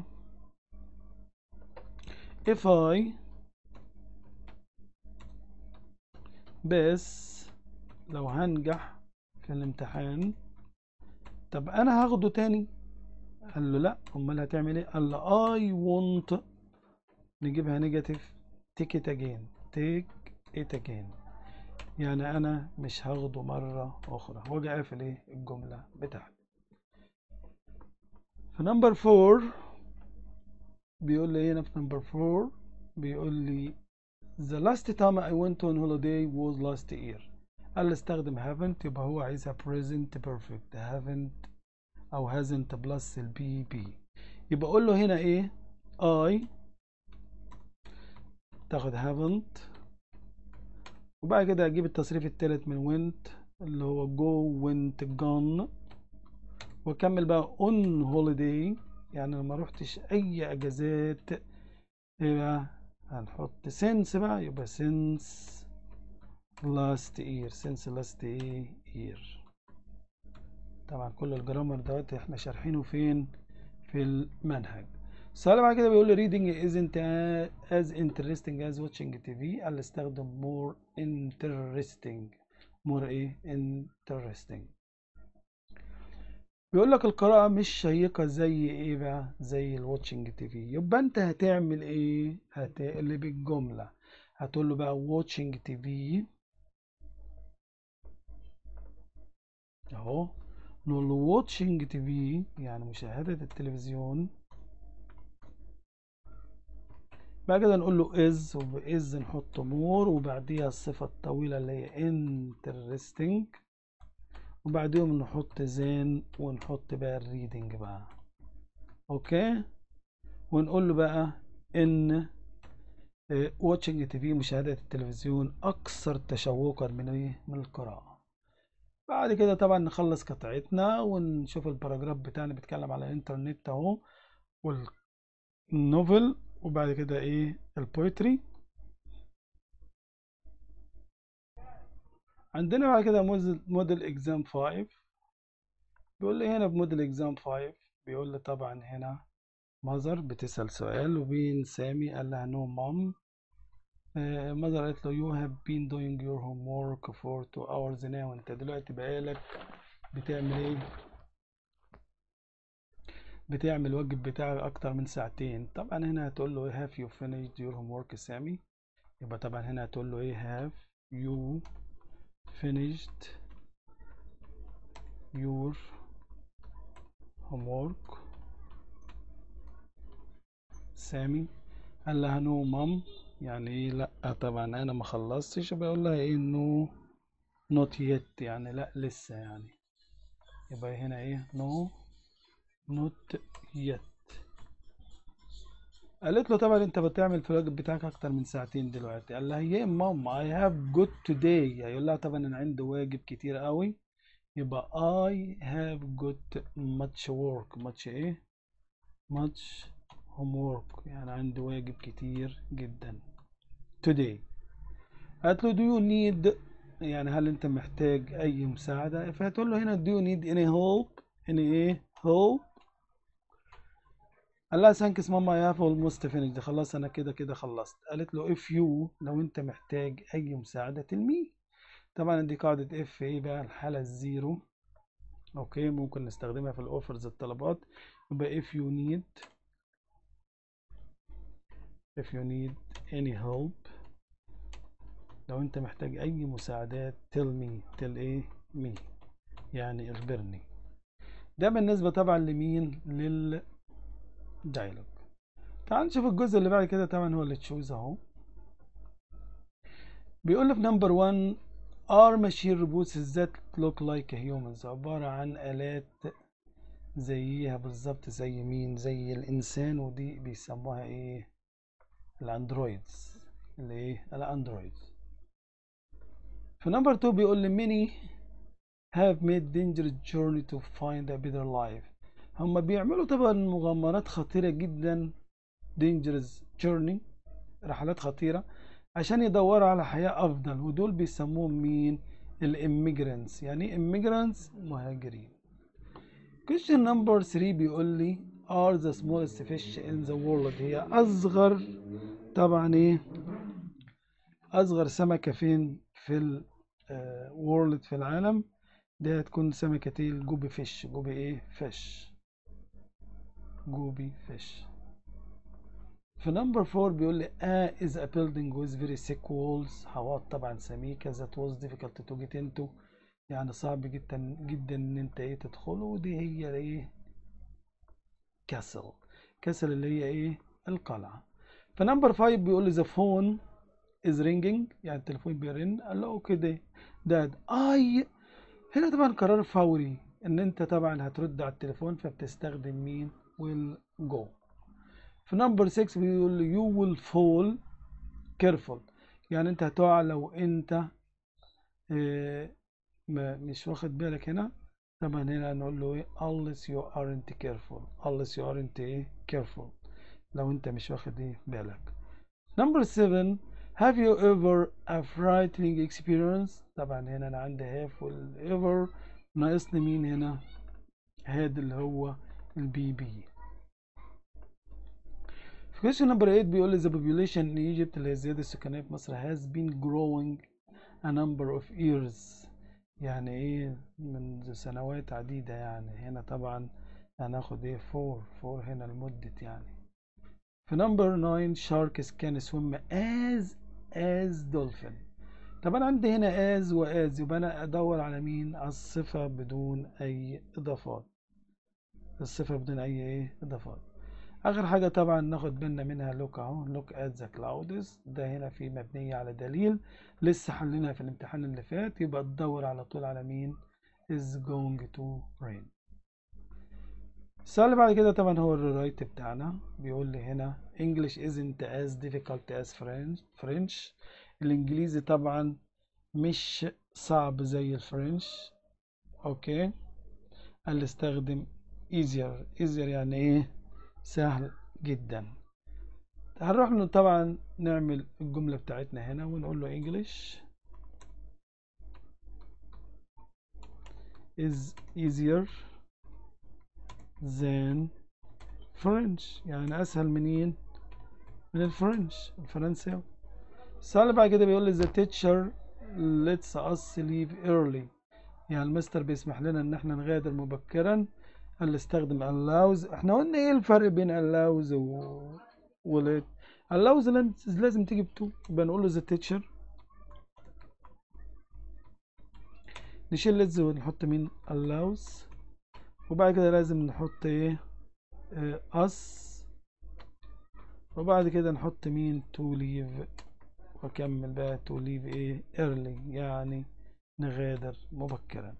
if I pass، لو هنجح في الامتحان. طب انا هاخده تاني؟ قال له لا. امال هتعمل ايه؟ قال له I want، نجيبها نيجاتيف، take it again. take it again، يعني انا مش هاخده مرة اخرى. واجي اقفل ايه؟ الجملة بتاعتي. في نمبر 4 بيقول لي هنا، في نمبر 4 بيقول لي the last time I went on holiday was last year. قال لي استخدم haven't، يبقى هو عايزها present perfect. haven't او hasn't بلس البي بي. يبقى اقول له هنا ايه؟ I تاخد haven't، وبعد كده اجيب التصريف التالت من went اللي هو go went gone، واكمل بقى on holiday، يعني لما روحتش اي اجازات. يبقى هنحط since بقى، يبقى since last year. since last year. طبعا كل الجرامر دوت احنا شارحينه فين؟ في المنهج. السؤال بعد كده بيقول لي reading isn't as interesting as watching TV. قال استخدم more interesting. more ايه؟ interesting. بيقول لك القراءة مش شيقة زي ايه بقى؟ زي الواتشنج تي في. يبقى انت هتعمل ايه؟ هتقلب الجملة، هتقول له بقى watching تي في اهو. نقول له watching تي في يعني مشاهدة التلفزيون. بعد كده نقول له is، وبإز نحط more وبعديها الصفة الطويلة اللي هي interesting، وبعديهم نحط then ونحط بقى الريدنج بقى. اوكي، ونقول له بقى ان واتشنج تي في مشاهدة التلفزيون أكثر تشوقا من إيه؟ من القراءة. بعد كده طبعا نخلص قطعتنا ونشوف الباراجراف بتاعنا بيتكلم على الإنترنت أهو، والنوفل، وبعد كده إيه؟ البويتري. عندنا بعد كده موديل إكزام 5. بيقول لي هنا بموديل إكزام 5 بيقول لي طبعا هنا مازر بتسأل سؤال، وبين سامي قال لها نو مام. ماذر قالت له you have been doing your homework for 2 hours now. انت دلوقتي بقالك بتعمل ايه؟ بتعمل الواجب بتاعك اكتر من ساعتين. طبعا هنا هتقول له have you finished your homework سامي. يبقى طبعا هنا هتقول له ايه؟ have you finished your homework سامي. قال لها نو مام، يعني ايه؟ لا طبعا انا ما خلصتش. بقول لها ايه؟ نو not yet، يعني لا لسه يعني. يبقى هنا ايه؟ no not yet. قالت له طبعا انت بتعمل في الواجب بتاعك اكتر من ساعتين دلوقتي. قال لها يا ماما I have got today. هيقول لها طبعا انا عندي واجب كتير قوي. يبقى I have got much work. much ايه؟ much homework، يعني عندي واجب كتير جدا today. قالت له do you need، يعني هل انت محتاج اي مساعدة؟ فهتقول له هنا do you need any help. any ايه؟ help. قال لها ثانكس ماما يا اولموست فينيش. خلاص انا كده كده خلصت. قالت له اف يو، لو انت محتاج اي مساعده تلمي. طبعا دي قاعده اف ايه بقى؟ الحاله الزيرو. اوكي، ممكن نستخدمها في الاوفرز الطلبات. يبقى if you need any help، لو انت محتاج اي مساعدات tell ايه me، يعني اخبرني. ده بالنسبة طبعا لمين؟ للدايلوج. تعال نشوف الجزء اللي بعد كده، طبعا هو اللي تشوز اهو. بيقول لي في نمبر 1 are machine robots that look like humans، عبارة عن آلات زيها بالظبط زي مين؟ زي الإنسان، ودي بيسموها إيه؟ الأندرويدز، اللي إيه؟ الأندرويدز. في نمبر 2 بيقول لي many have made dangerous journey to find a better life، هم بيعملوا طبعا مغامرات خطيرة جدا، dangerous journey، رحلات خطيرة عشان يدوروا على حياة أفضل، ودول بيسموهم مين؟ الإميجرانتس. يعني إيه إميجرانتس؟ مهاجرين. question number 3 بيقول لي are the smallest fish in the world، هي أصغر طبعا إيه؟ أصغر سمكة فين؟ في ال world، في العالم. دي هتكون سمكة إيه؟ الجوبي فيش. جوبي إيه؟ فيش. جوبي فيش. في نمبر 4 بيقول لي is a building with very thick walls، حوائط طبعا سميكة، that was difficult to get into، يعني صعب جدا جدا ان انت ايه تدخله، ودي هي ايه؟ كاسل. كاسل اللي هي ايه؟ القلعة. في نمبر 5 بيقول لي the phone is ringing، يعني التليفون بيرن. قال له اوكي داد هنا طبعا قرار فوري ان انت طبعا هترد على التليفون، فبتستخدم مين؟ will go. في نمبر 6 بيقول لي you will fall careful، يعني انت هتقع لو انت مش واخد بالك. هنا طبعا هنا نقول له ايه؟ unless you aren't careful. unless you aren't ايه؟ careful، لو انت مش واخد ايه بالك. نمبر 7 have you ever a frightening experience، طبعا هنا انا عندي have وال ever، ناقصني مين هنا؟ هاد اللي هو البي بي. في question number 8 بيقول لي the population in Egypt، اللي هي الزيادة السكانية في مصر has been growing a number of years، يعني ايه؟ منذ سنوات عديدة. يعني هنا طبعا هناخد ايه؟ 4 هنا لمدة يعني. في نمبر 9 sharks can swim as dolphin، طبعا عندي هنا as وas، يبقى انا ادور على مين؟ على الصفة بدون اي اضافات، الصفة بدون اي ايه؟ اضافات. اخر حاجه طبعا ناخد بالنا منها لوك اهو، لوك ات ذا كلاودز، ده هنا في مبنيه على دليل لسه حليناها في الامتحان اللي فات، يبقى تدور على طول على مين؟ is going to rain. السؤال اللي بعد كده طبعا هو الرايت بتاعنا. بيقول لي هنا English isn't as difficult as French، الانجليزي طبعا مش صعب زي الفرنش. اوكي، قال لي استخدم easier يعني ايه؟ سهل جدا. هنروح طبعا نعمل الجملة بتاعتنا هنا ونقول له English is easier than French، يعني أسهل منين؟ من الفرنساوي. السؤال اللي بعد كده بيقول لي the teacher lets us leave early، يعني المستر بيسمح لنا إن احنا نغادر مبكرا. قال لي استخدم allows. احنا قلنا ايه الفرق بين allows و let؟ allows لازم تيجي بتو، يبقى نقول له the teacher، نشيل لتز ونحط مين؟ allows، وبعد كده لازم نحط ايه؟ us، وبعد كده نحط مين؟ to leave، واكمل بقى to leave ايه؟ early، يعني نغادر مبكرا.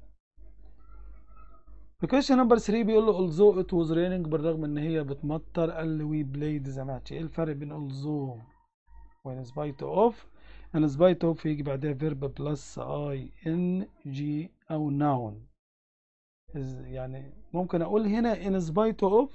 في question number 3 بيقول له although it was raining، بالرغم ان هي بتمطر. قال لي we played the match. ايه الفرق بين although و in spite of؟ in spite of يجي بعدها verb plus ing او noun، يعني ممكن اقول هنا in spite of،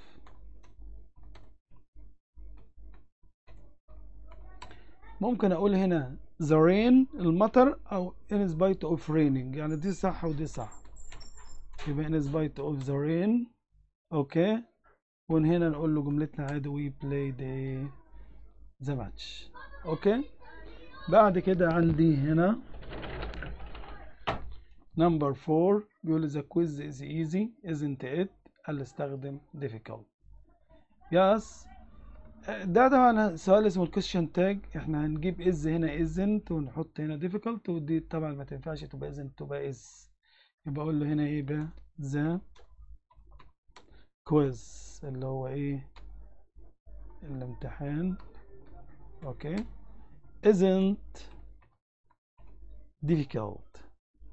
ممكن اقول هنا the rain المطر، او in spite of raining، يعني دي صح ودي صح. يبقى in spite of the rain. اوكي، وهنا نقول له جملتنا عادي we played the match. اوكي، بعد كده عندي هنا number 4 بيقول the quiz is easy isn't it؟ قال لي استخدم difficult. يس. ده طبعا سؤال اسمه الكويشن تاج. احنا هنجيب از هنا isn't ونحط هنا difficult، ودي طبعا ما تنفعش تبقى isn't تبقى is. يبقى اقول له هنا ايه بقى the quiz اللي هو ايه الامتحان. اوكي isn't difficult.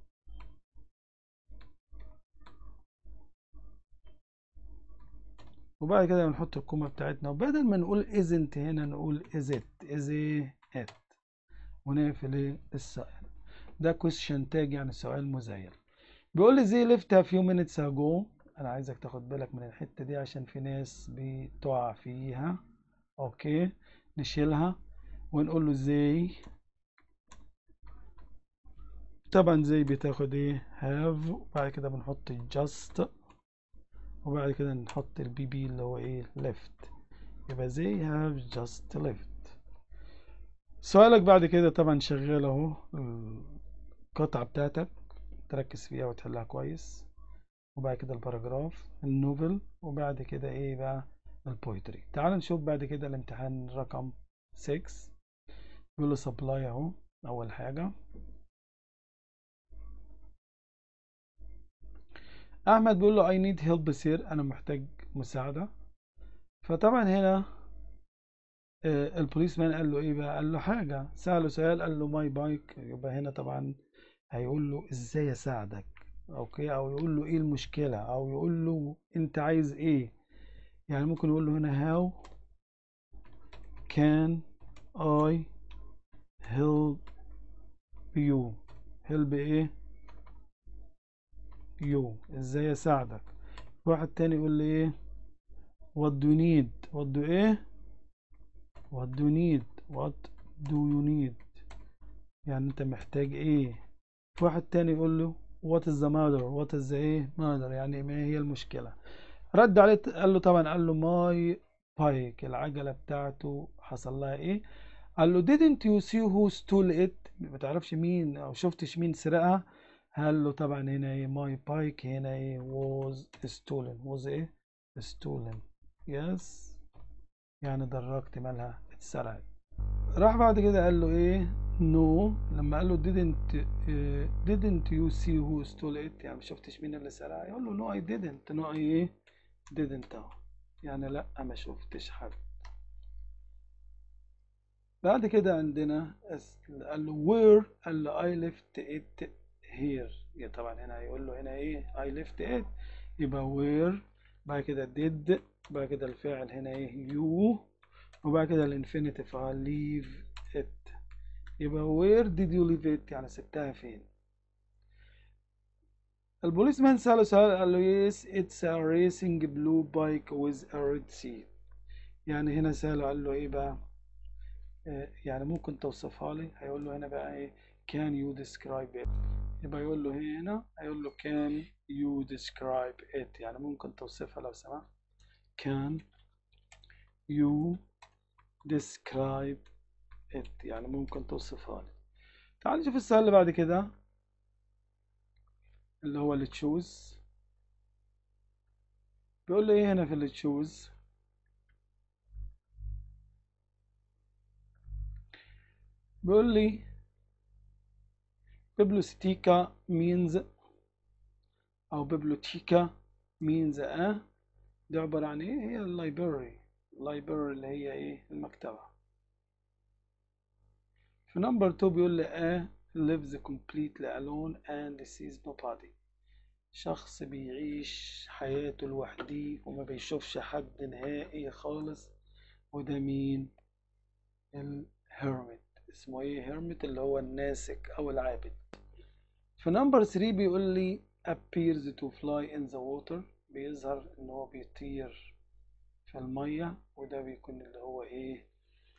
وبعد كده بنحط الكومة بتاعتنا، وبدل ما نقول isn't هنا نقول is it is it ونقفل ايه السؤال. ده question tag يعني سؤال مزيل. بيقول لي زي left a few minutes ago. انا عايزك تاخد بالك من الحتة دي عشان في ناس بتقع فيها. اوكي نشيلها ونقول له زي. طبعا زي بتاخد ايه have، وبعد كده بنحط just، وبعد كده نحط البي بي اللي هو ايه left. يبقى they have just left. سؤالك بعد كده طبعا شغال اهو، القطعة بتاعتك تركز فيها وتحلها كويس. وبعد كده الباراجراف النوفل، وبعد كده ايه بقى البويتري. تعال نشوف بعد كده الامتحان رقم 6. بيقول له سبلاي اهو اول حاجة. احمد بيقول له I need help سير، انا محتاج مساعدة. فطبعا هنا البوليس مان قال له ايه بقى، قال له حاجة، سأله سؤال قال له ماي بايك. يبقى هنا طبعا هيقول له ازاي اساعدك. اوكي او يقول له ايه المشكلة، او يقول له انت عايز ايه. يعني ممكن يقول له هنا how can I help you. help ايه you ازاي اساعدك. واحد تاني يقول لي ايه what do you need. what do ايه what do you need. what do you need يعني انت محتاج ايه. واحد تاني يقول له what is the matter. what is the ايه matter يعني ما هي المشكلة. رد عليه قال له طبعا قال له ماي بايك العجلة بتاعته حصل لها ايه. قال له didn't you see who stole it. ما تعرفش مين او شفتش مين سرقها. قال له طبعا هنا ايه ماي بايك هنا ايه was stolen. was ايه stolen. yes يعني درجت مالها اتسرقت. راح بعد كده قال له ايه no. لما قال له didn't you see who stole it يعني ما شفتش مين اللي سرقها. يقول له no I didn't. no I ايه didn't اهو يعني لا ما شفتش حد. بعد كده عندنا قال له where. قال له I left it here. يعني طبعا هنا هيقول له هنا ايه I left it. يبقى where بعد كده did بعد كده الفاعل هنا ايه you، وبعد كده الانفينيتيف leave it. يبقى where did you leave it يعني سبتها فين. البوليس مان سأله سؤال قال له yes it's a racing blue bike with a red seat. يعني هنا سأله قال له ايه بقى يعني ممكن توصفها لي. هيقول له هنا بقى ايه can you describe it. يبقى يقول له هنا هيقول له can you describe it يعني ممكن توصفها لو سمحت. can you describe it يعني ممكن توصفها لي. تعال نشوف السؤال اللي بعد كده اللي هو اللي تشوز. بيقول له ايه هنا في اللي تشوز. بيقول لي بيبلوستيكا means او بيبلوتيكا means دي عبارة عن ايه هي اللايبراري. اللايبراري اللي هي ايه المكتبة. في نمبر 2 بيقول لي lives completely alone and sees nobody. شخص بيعيش حياته لوحده وما بيشوفش حد نهائي خالص. وده مين الهيرميت. اسمه ايه هيرميت اللي هو الناسك او العابد. في نمبر 3 بيقول لي appears to fly in the water. بيظهر ان هو بيطير في المية، وده بيكون اللي هو ايه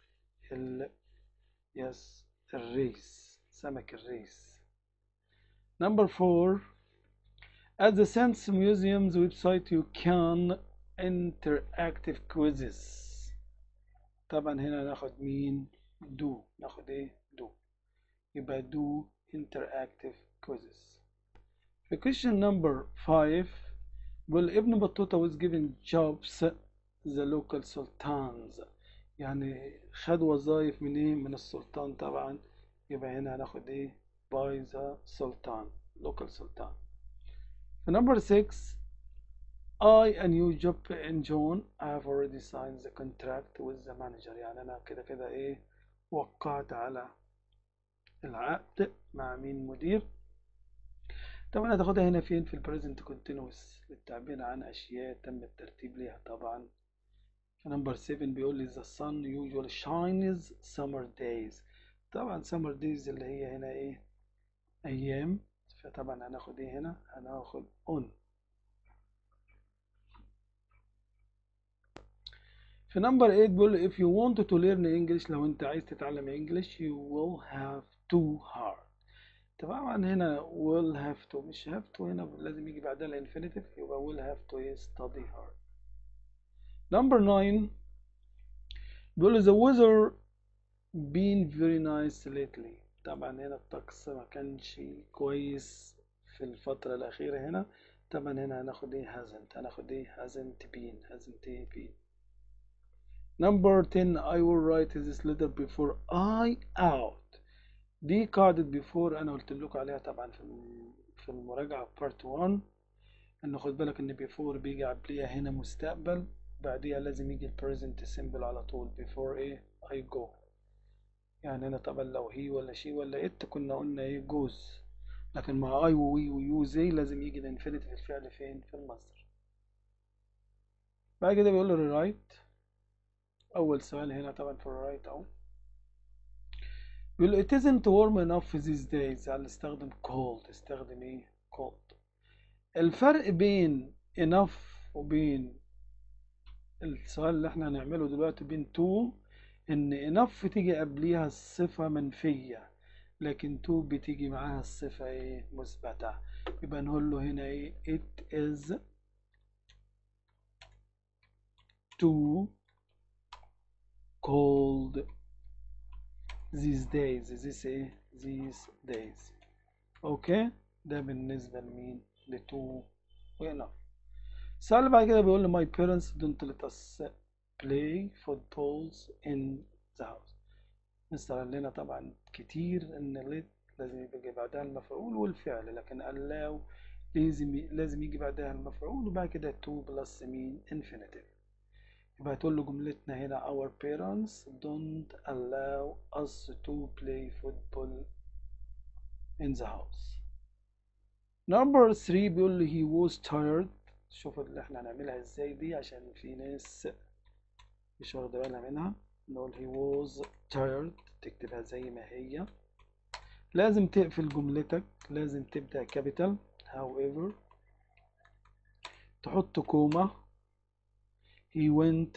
يس الريس سمك الريس. نمبر 4 at the Science Museum's website you can interactive quizzes. طبعا هنا ناخد مين do. ناخد ايه do. يبقى do interactive quizzes. في question number 5 بيقول ابن بطوطة was given jobs the local sultans، يعني خد وظائف من ايه؟ من السلطان طبعا. يبقى هنا هناخد ايه؟ by the sultan، local sultan. في number 6 I a new job in June I have already signed the contract with the manager، يعني انا كده كده ايه؟ وقعت على العقد مع مين؟ مدير. طبعا هتاخدها هنا فين؟ في البريزنت كونتينوس للتعبير عن اشياء تم الترتيب ليها طبعا. في نمبر 7 بيقول لي the sun usually shines summer days، طبعا summer days اللي هي هنا ايه؟ ايام. فطبعا هناخد ايه هنا؟ هناخد on. في نمبر 8 بيقول لي if you want to learn English، لو انت عايز تتعلم English you will have to hard. طبعا هنا will have to مش have to، هنا لازم يجي بعدها الانفينيتيف، يبقى will have to study hard. نمبر 9 بيقول لي the weather been very nice lately، طبعا هنا الطقس ما كانش كويس في الفترة الأخيرة هنا. طبعا هنا هناخد ايه؟ hasn't، هناخد ايه؟ hasn't been. Number 10 I will write this letter before I out، دي قاعدة before أنا قلت لكم عليها طبعا في المراجعة part 1، إن خد بالك إن before بيجي قبليها هنا مستقبل، بعديها لازم يجي present simple على طول before إيه؟ I go. يعني هنا طبعا لو هي ولا شي ولا إت كنا قلنا إيه؟ goes، لكن مع I ووي ويو زي لازم يجي الانفينيتيف الفعل فين؟ في المصدر. بعد كده بيقول له rewrite، أول سؤال هنا طبعا في الرايت أهو. بيقول it isn't warm enough these days، هل استخدم cold؟ استخدم ايه؟ cold. الفرق بين enough وبين السؤال اللي احنا هنعمله دلوقتي بين to، ان enough تيجي قبليها الصفة منفية، لكن to بتيجي معاها الصفة ايه؟ مثبتة. يبقى نقول له هنا ايه؟ it is too cold these days. this ايه؟ these days. اوكي، ده بالنسبة لمين؟ لتو وenough. السؤال اللي بعد كده بيقول لي my parents don't let us play footballs in the house. مستر قال لنا طبعا كتير ان let لازم يجي بعدها المفعول والفعل، لكن allow لازم يجي بعدها المفعول وبعد كده to plus مين؟ infinitive. يبقى هتقول له جملتنا هنا our parents don't allow us to play football in the house. Number 3 بيقول لي he was tired. شوف اللي احنا هنعملها ازاي دي عشان في ناس مش واخدة بالها منها. نقول he was tired، تكتبها زي ما هي. لازم تقفل جملتك، لازم تبدأ capital however، تحط كوما he went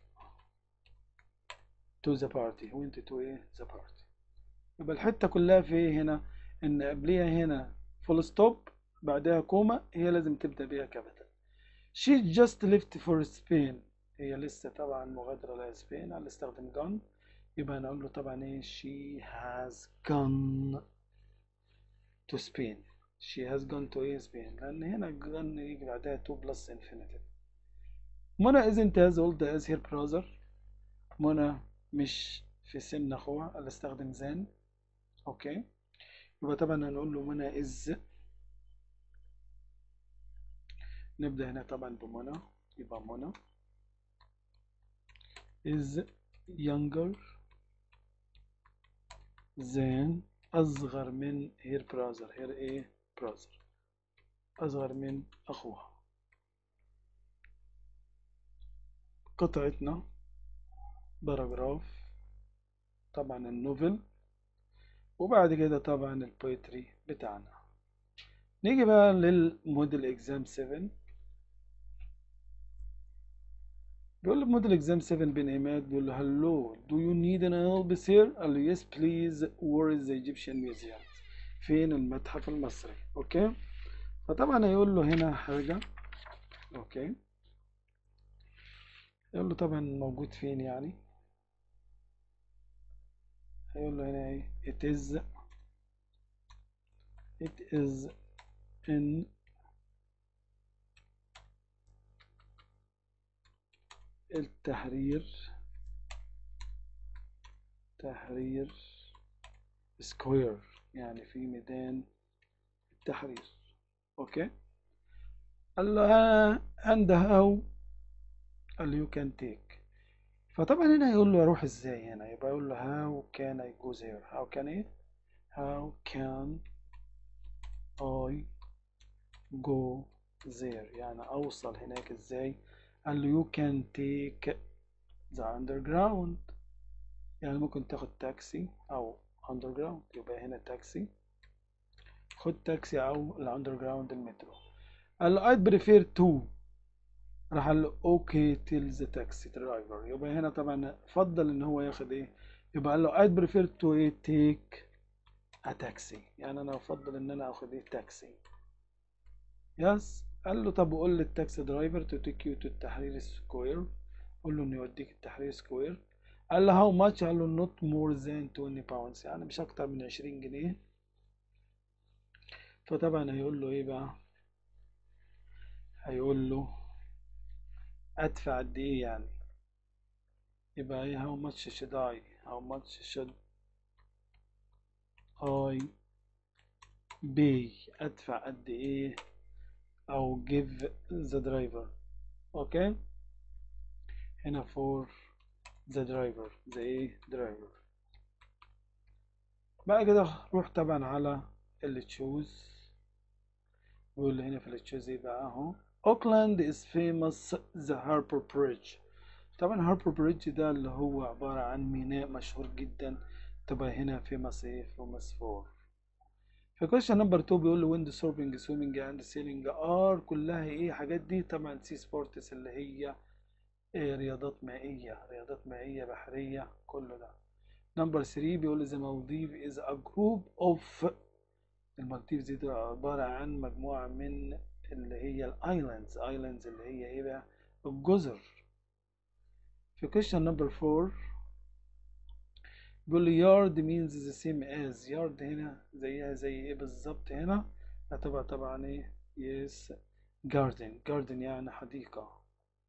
to the party. he went to ايه؟ the party. يبقى الحتة كلها في ايه هنا؟ ان قبليها هنا full stop بعدها كوما، هي لازم تبدأ بيها capital. she just left for Spain، هي لسه طبعا مغادرة لإسبان. هل استخدم gone؟ يبقى نقول له طبعا ايه؟ she has gone to Spain. she has gone to ايه؟ Spain، لأن هنا gone يجي بعدها to plus infinitive. منى isn't as old as her brother، منى مش في سن أخوها. هل استخدم than؟ أوكي، يبقى طبعا هنقول له منى is. نبدأ هنا طبعا بمنى، يبقى منى is younger than، أصغر من her brother. her إيه؟ brother، أصغر من أخوها. قطعتنا باراجراف طبعا النوفل، وبعد كده طبعا البويتري بتاعنا. نيجي بقى للموديل اكزام 7. بيقول لي موديل اكزام 7 بن عماد، بيقول له hello do you need an help here؟ قال له yes please where is the Egyptian museum؟ فين المتحف المصري؟ اوكي، فطبعا هيقول له هنا حاجة. اوكي، يقول له طبعا موجود فين يعني. هيقول له هنا ايه؟ it is in التحرير، تحرير سكوير، يعني في ميدان التحرير. اوكي. قال له and how قال له you can take. فطبعا هنا يقول له اروح ازاي، هنا يبقى يقول له how can I go there. how can ايه how can I go there، يعني اوصل هناك ازاي. قال له you can take the underground، يعني ممكن تاخد تاكسي او underground، يبقى هنا تاكسي، خد تاكسي او الاندرجراوند المترو. قال له I'd prefer to، راح قال له اوكي تيل ذا تاكسي درايفر، يبقى هنا طبعا فضل ان هو ياخد ايه، يبقى قال له I'd prefer to ايه take a taxi، يعني انا افضل ان انا اخد ايه تاكسي. يس. قال له طب وقول للتاكسي درايفر تو تيك يو تو التحرير سكوير، قول له انه يوديك التحرير سكوير. قال له هاو ماتش، قال له نوت مور ذان 20 باوندز، يعني مش اكتر من 20 جنيه. فطبعا هيقول له ايه بقى، هيقول له ادفع قد ايه يعني، يبقى ايه how much should I how much should I pay، ادفع قد ايه او give the driver. اوكي. هنا for the driver، the ايه driver. بقى كده روح طبعا على اللي تشوز، بيقول لي هنا في اللي تشوز ايه بقى اهو Auckland is famous the Harbour Bridge. طبعا هاربر بريدج ده اللي هو عبارة عن ميناء مشهور جدا، تبقى هنا famous ايه famous for. في question نمبر 2 بيقول له ويند سورفنج سويمنج اند سيلينج ار، كلها ايه حاجات دي طبعا سي سبورتس اللي هي إيه رياضات مائية، رياضات مائية بحرية كل ده. نمبر 3 بيقول لي ذا مالديف از ا جروب اوف، المالديف دي عبارة عن مجموعة من اللي هي الايلاندز، ايلاندز اللي هي ايه بقى الجزر. في question نمبر 4 بيقول لي yard means the same as، yard هنا زيها زي ايه بالظبط، هنا هتبقى طبعا ايه yes garden، garden يعني حديقة.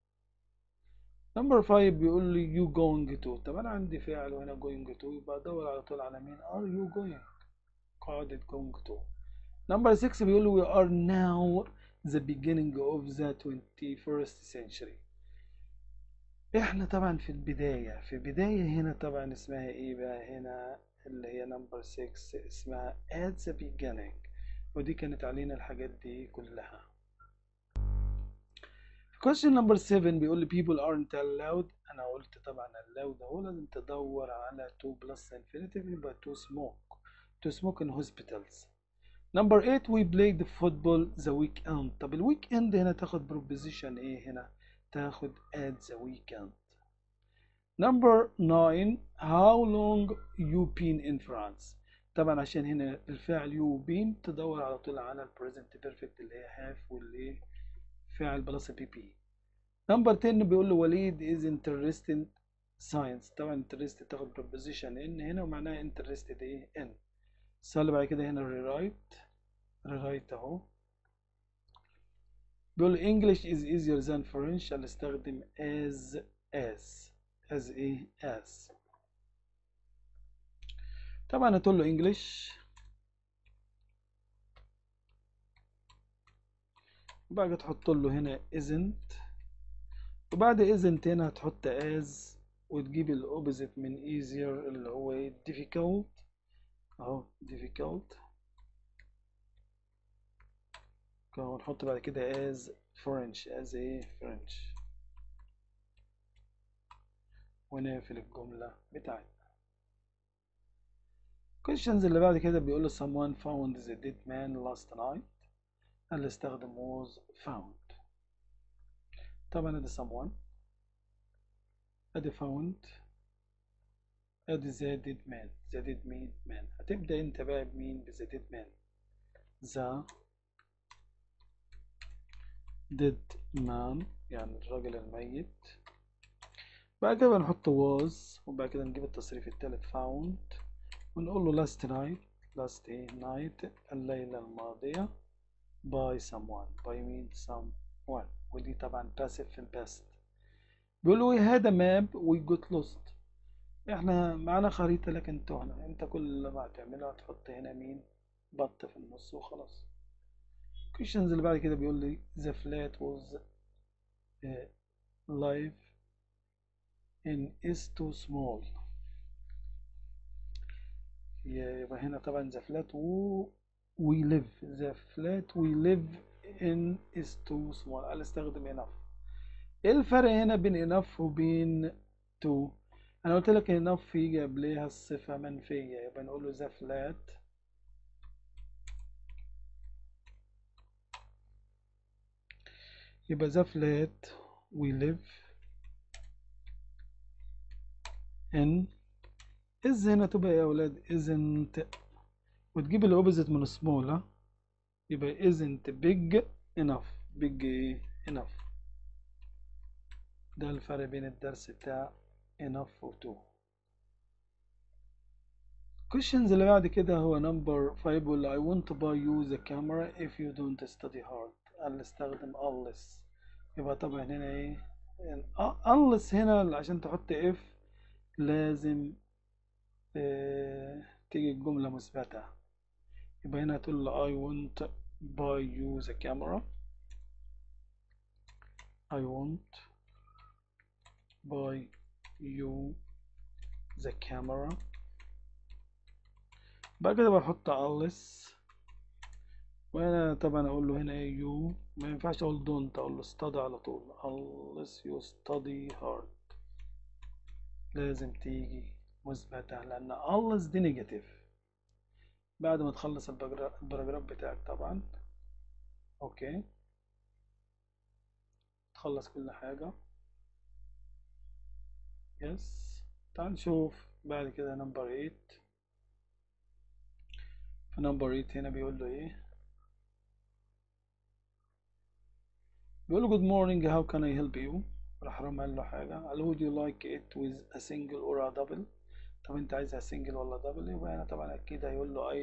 نمبر 5 بيقول لي you going to، طب انا عندي فعل وهنا going to، يبقى ادور على طول على مين are you going، قاعدة going to. نمبر 6 بيقول لي we are now the beginning of the 21st century، احنا طبعا في البداية، في بداية هنا طبعا اسمها ايه بقى هنا اللي هي نمبر 6 اسمها at the beginning، ودي كانت علينا الحاجات دي كلها. question number 7 بيقول لي people aren't allowed، انا قلت طبعا allowed اهو لازم تدور على to plus infinitive يبقى to smoke، to smoke in hospitals. number 8 we played football the weekend، طب الويك هنا تاخد preposition ايه هنا، تاخد at the weekend. Number 9 how long you been in France، طبعا عشان هنا الفعل you been تدور على طول على present perfect اللي هي have واللي فعل بلس بي بي. Number 10 بيقول له وليد is interested science، طبعا interested تاخد preposition in هنا ومعناها interested ايه in. السؤال اللي بعد كده هنا rewrite اهو، بيقول له English is easier than French، هنستخدم as ايه as. طبعا هتقول له English، وبعد تحط له هنا isn't، وبعد isn't هنا هتحط as، وتجيب الاوبزيت من easier اللي هو ايه difficult اهو difficult، ونحط بعد كده as French as ايه French، ونقفل الجملة بتاعتنا. questions اللي بعد كده بيقول له someone found the dead man last night، اللي استخدم was found. طبعا ادي someone، ادي found، ادي the dead man، the dead man، هتبدأ انت بقى بمين ب the dead man، the dead man يعني الراجل الميت. بعد كده نحط was، وبعد كده نجيب التصريف التالت found، ونقول له last night الليلة الماضية by someone، by مين someone، ودي طبعا passive في الباست. بيقول له we had a map we got lost. احنا معانا خريطة لكن تهنا. انت كل ما هتعمله هتحط هنا مين؟ بط في النص وخلاص. questions اللي بعد كده بيقول لي the flat was live in is too small. يبقى هنا طبعا the flat we live the flat we live in is too small. قال استخدم enough. ايه الفرق هنا بين enough وبين to؟ انا قلت لك enough يجي قبلها الصفة منفية، يبقى نقول له the flat يبقى the flat we live in is هنا تبقى يا اولاد isn't، وتجيب الاوبزيت من small يبقى isn't big enough. big enough. ده الفرق بين الدرس بتاع enough و to. questions اللي بعد كده هو number 5 بيقول I want to buy you the camera if you don't study hard. قال استخدم unless. يبقى طبعا هنا ايه unless هنا عشان تحط if لازم تيجي الجملة مثبتة. يبقى هنا هتقول له I want buy you the camera. I want buy you the camera. بعد كده بحط unless، وانا طبعا اقول له هنا ايه you، ما ينفعش اقول don't، اقول له study على طول. unless you study hard لازم تيجي مثبتة لان unless دي نيجاتيف. بعد ما تخلص الباراجراف بتاعك طبعا اوكي تخلص كل حاجة يس. تعال نشوف بعد كده نمبر 8. في نمبر 8 هنا بيقول له ايه؟ بيقول له good morning how can I help you. راح رمى له حاجة، قال له would you like it with a single or a double. طب انت عايزها single ولا double؟ يبقى هنا طبعا اكيد هيقول له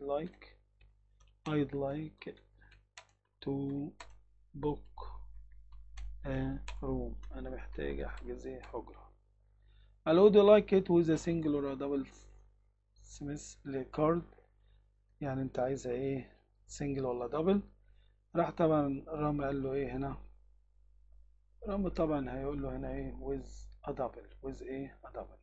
I'd like to book a room. انا محتاج احجز حجرة. قال له would you like it with a single or a double سميث card. يعني انت عايزها ايه single ولا double؟ راح طبعا رامي قال له ايه هنا؟ رامي طبعا هيقول له هنا ايه with a double. with ايه a double.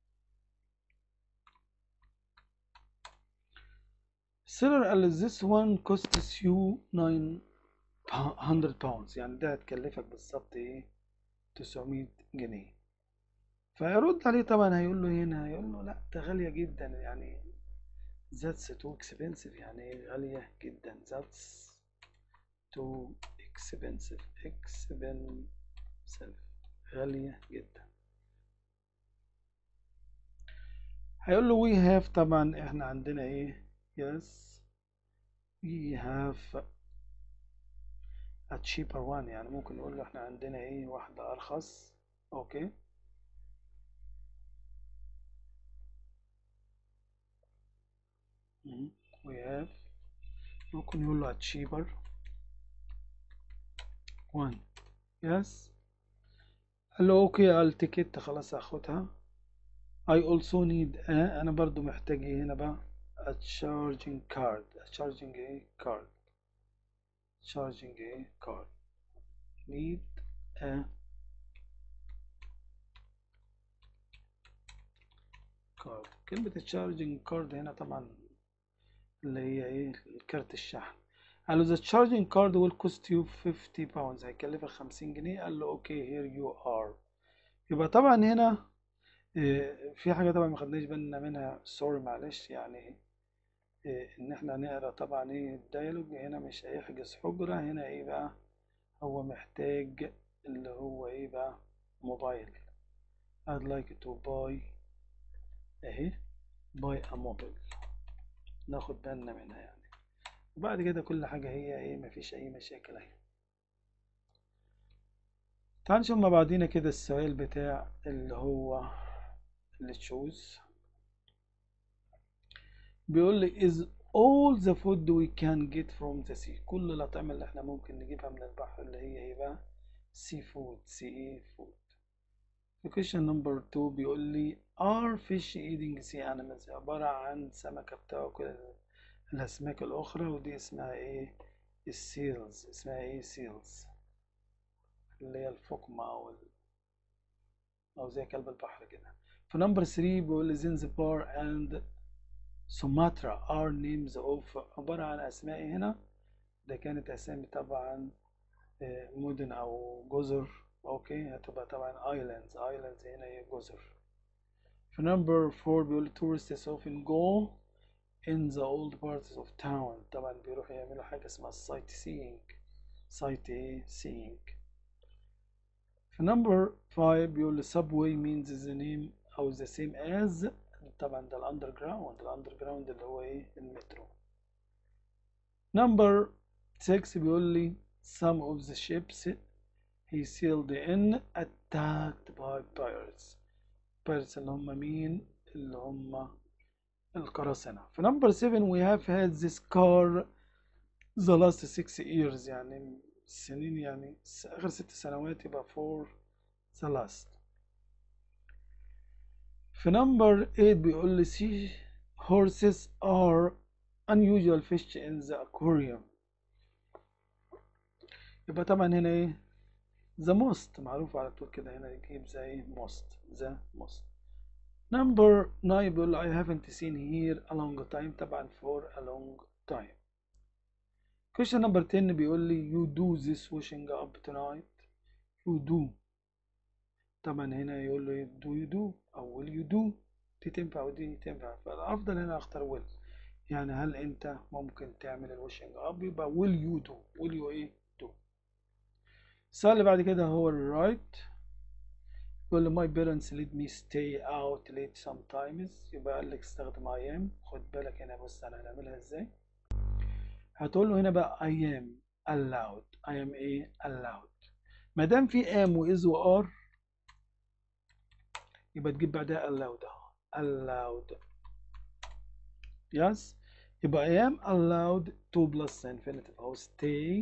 seller قال this one costs you 900 pounds. يعني ده هتكلفك بالظبط ايه 900 جنيه. فيرد عليه طبعا هيقول له هنا، هيقول له لا ده غالية جدا، يعني that's too expensive. يعني غالية جدا that's too expensive. غالية جدا. هيقول له we have، طبعا احنا عندنا ايه yes we have a cheaper one. يعني ممكن نقول له احنا عندنا ايه واحدة ارخص اوكي. we have، ممكن يقول له a cheaper one yes. قال له اوكي على التيكت خلاص هاخدها. I also need انا برضو محتاج ايه هنا بقى a charging card. a charging ايه card. charging ايه card. need a card. كلمة charging card هنا طبعا اللي هي ايه كارت الشحن. قال له the charging card will cost you 50 pounds. هيكلفك 50 جنيه. قال له اوكي here you are. يبقى طبعا هنا في حاجة طبعا ما خدناش بالنا منها سوري معلش. يعني ان احنا نقرا طبعا ايه الديالوج هنا مش هيحجز حجرة. هنا ايه بقى هو محتاج اللي هو ايه بقى موبايل. I'd like to buy اهي buy a mobile. ناخد بالنا منها يعني. وبعد كده كل حاجة هي ايه مفيش اي مشاكل اهي. تعال نشوف مع بعضينا كده السؤال بتاع اللي هو اللي تشوز. بيقول لي is all the food we can get from the sea. كل الأطعمة اللي احنا ممكن نجيبها من البحر اللي هي ايه بقى sea food. sea food. في question number 2 بيقول لي are fish eating sea animals، عبارة عن سمكة بتاكل الأسماك الأخرى، ودي اسمها إيه؟ السيلز. اسمها إيه؟ سيلز، اللي هي الفقمة أو زي كلب البحر كده. في number 3 بيقول لي Zanzibar and Sumatra are names of، عبارة عن أسماء هنا، ده كانت أسامي طبعا مدن أو جزر. أوكي، هتبقى طبعا islands هنا هي جزر. في number 4 بيقول tourists often go in the old parts of town، طبعا بيروحوا يعملوا حاجة اسمها sightseeing. في number 5 بيقول subway means the name أو the same as، طبعا ده الأندرجراوند اللي هو إيه؟ المترو. number 6 بيقول لي some of the ships he sailed in attacked by pirates اللي هم مين؟ اللي هم القراصنة. في number 7 we have had this car the last 6 years، يعني السنين، يعني آخر 6 سنوات، يبقى for the last. في number 8 بيقول لي sea horses are unusual fish in the aquarium، يبقى طبعا هنا ايه؟ the most، معروف على طول كده، هنا يجيب زي the most. number 9 بيقول لي I haven't seen here a long time، طبعا for a long time. question number 10 بيقول لي you do this washing up tonight، you do، طبعا هنا يقول له do you do أو will you do، دي تنفع ودي تنفع، فالأفضل هنا أختار will، يعني هل أنت ممكن تعمل الواشنج أب، يبقى will you do، will you إيه do. السؤال اللي بعد كده هو الرايت، يقول له my parents let me stay out late sometimes، يبقى قال لك استخدم I am. خد بالك هنا، بص أنا هنعملها إزاي. هتقول له هنا بقى I am allowed، I am إيه؟ allowed. ما دام في am و is و are، يبقى تجيب بعدها allowed أهو، allowed. yes، يبقى I am allowed to plus infinitive أهو، stay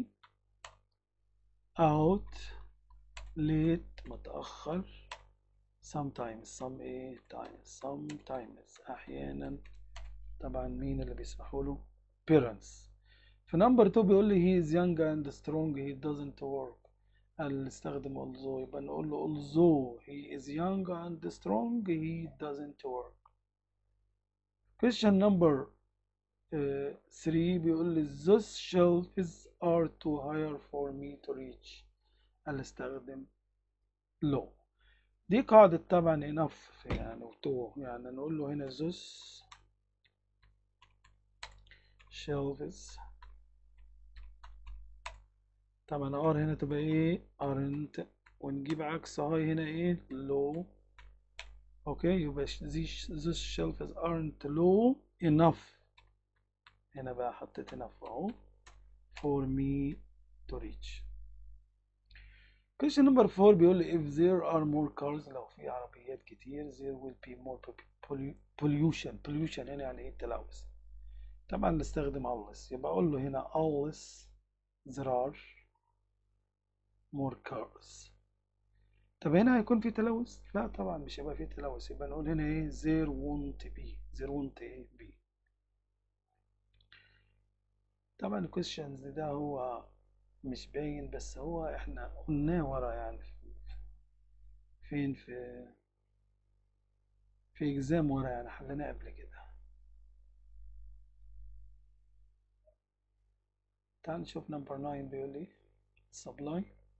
out late متأخر، sometimes إيه times، sometimes أحيانا، طبعا مين اللي بيسمحوا له؟ parents. في number 2 بيقول لي he is young and strong he doesn't work، قال استخدم although، يبقى نقول له although he is young and strong he doesn't work. question number 3 بيقول لي those shelves are too higher for me to reach، قال استخدم low. دي قاعدة طبعا enough يعني وتو، يعني نقول له هنا those shelves، طبعا ار هنا تبقى ايه؟ aren't، ونجيب عكس هاي هنا ايه؟ low. اوكي، يبقى these shelves aren't low enough، هنا بقى حطيت enough اهو for me to reach. question number 4 بيقول لي if there are more cars، لو في عربيات كتير there will be more pollution هنا يعني ايه؟ تلوث. طبعا نستخدم always، يبقى اقول له هنا always there are more cars. طب هنا هيكون في تلوث؟ لا طبعا مش هيبقى في تلوث، يبقى نقول هنا ايه؟ there won't ايه be. طبعا الكويشنز ده هو مش باين، بس هو احنا قلناه ورا، يعني فين في اجزام ورا، يعني حلناه قبل كده. تعال نشوف نمبر 9 بيقول لي supply.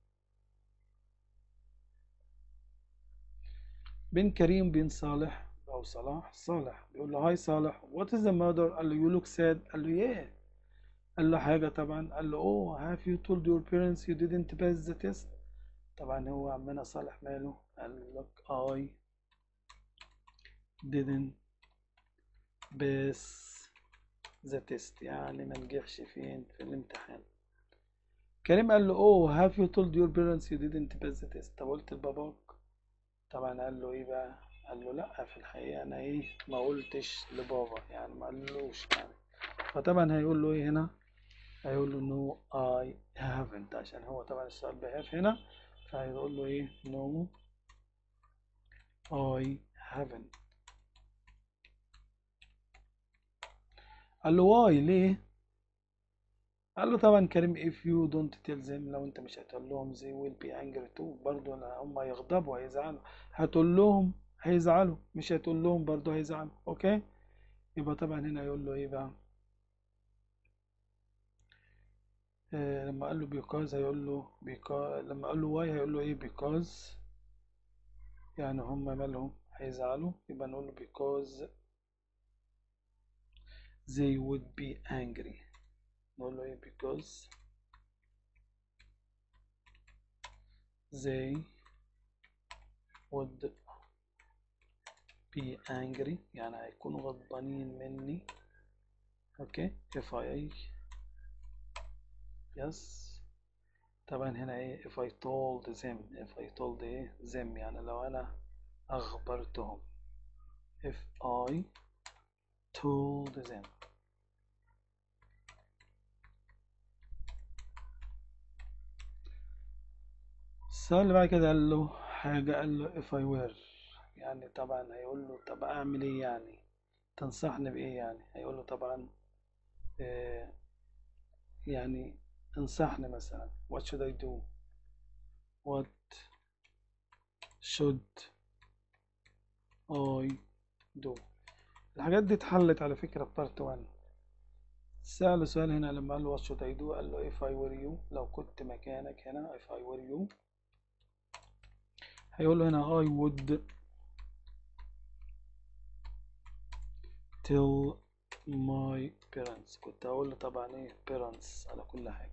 بين كريم بين صالح او صالح بيقول له هاي صالح what is the matter، قال له you look sad، قال له yeah، قال له حاجة طبعا، قال له oh have you told your parents you didn't pass the test، طبعا هو عمنا صالح ماله؟ قال لك I didn't pass the test، يعني ما نجحش فين؟ في الامتحان. كريم قال له oh have you told your parents you didn't pass the test، طب قلت لباباك؟ طبعا قال له ايه بقى؟ قال له لا في الحقيقة انا ايه؟ ما قلتش لبابا، يعني ما قالوش يعني. فطبعا هيقول له ايه هنا؟ هيقول له no I haven't، عشان هو طبعا السؤال بهاف هنا، فهيقول له ايه؟ no I haven't. قال له واي ليه؟ قال له طبعا كريم if you don't tell them، لو انت مش هتقول لهم they will be angry too، برضه هم هيغضبوا هيزعلوا. هتقول لهم هيزعلوا، مش هتقول لهم برضه هيزعلوا. اوكي، يبقى طبعا هنا يقول له ايه بقى؟ لما قال له because هيقول له because، لما قال له why هيقول له ايه؟ because يعني هم مالهم هيزعلوا، يبقى نقول له because they would be angry. نقول له ايه؟ because they would be angry، يعني هيكونوا غضبانين مني. اوكي if I yes. طبعا هنا ايه if I told them، if I told ايه them يعني لو انا اخبرتهم. if I told them. السؤال اللي بعد كده قال له حاجة، قال له if I were، يعني طبعا هيقول له طب اعمل ايه يعني؟ تنصحني بايه يعني؟ هيقول له طبعا آه يعني انصحني مثلا what should I do، what should I do. الحاجات دي اتحلت على فكرة في بارت 1. سأله سؤال هنا لما قال له what should I do، قال له if I were you، لو كنت مكانك هنا if I were you، هيقول له هنا I would tell my parents، كنت هقول له طبعا ايه parents على كل حاجة.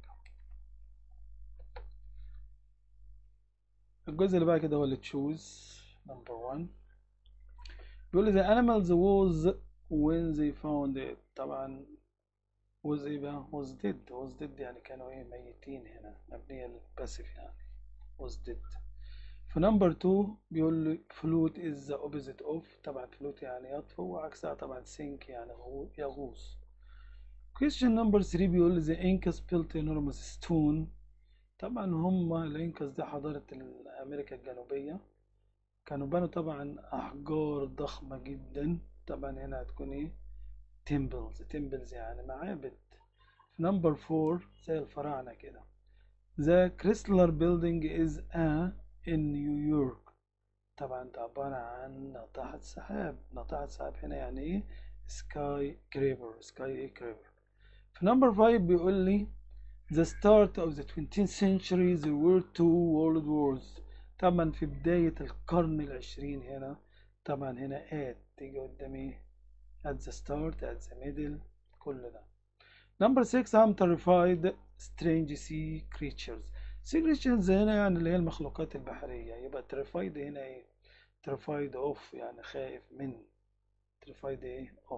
الجزء اللي بعد كده هو اللي choose number 1. بيقول لي the animals was when they found it، طبعا was ايه بقى؟ was dead. was dead يعني كانوا ايه؟ ميتين. هنا مبنية للباسف يعني was dead. في نمبر 2 بيقول لي float is the opposite of، طبعا float يعني يطفو، وعكسها طبعا sink يعني يغوص. question number 3 بيقول لي the Incas built enormous stone، طبعا هم الانكاس دي حضارة أمريكا الجنوبية، كانوا بنوا طبعا أحجار ضخمة جدا. طبعا هنا هتكون ايه؟ temples يعني معابد. في نمبر 4 زي الفراعنة كده the Chrysler building is a in New York، طبعا ده عبارة عن ناطحة سحاب. ناطحة سحاب هنا يعني ايه؟ سكاي كريبر. سكاي ايه كريبر. في نمبر 5 بيقول لي the start of the 20th century there were two world wars، طبعا في بداية القرن العشرين هنا، طبعا هنا at تيجي قدامي at the start at the middle كل ده. نمبر 6 I'm terrified strange sea creatures. sea creatures هنا يعني اللي هي المخلوقات البحرية، يبقى terrified هنا ايه؟ terrified of يعني خائف من. terrified ايه of.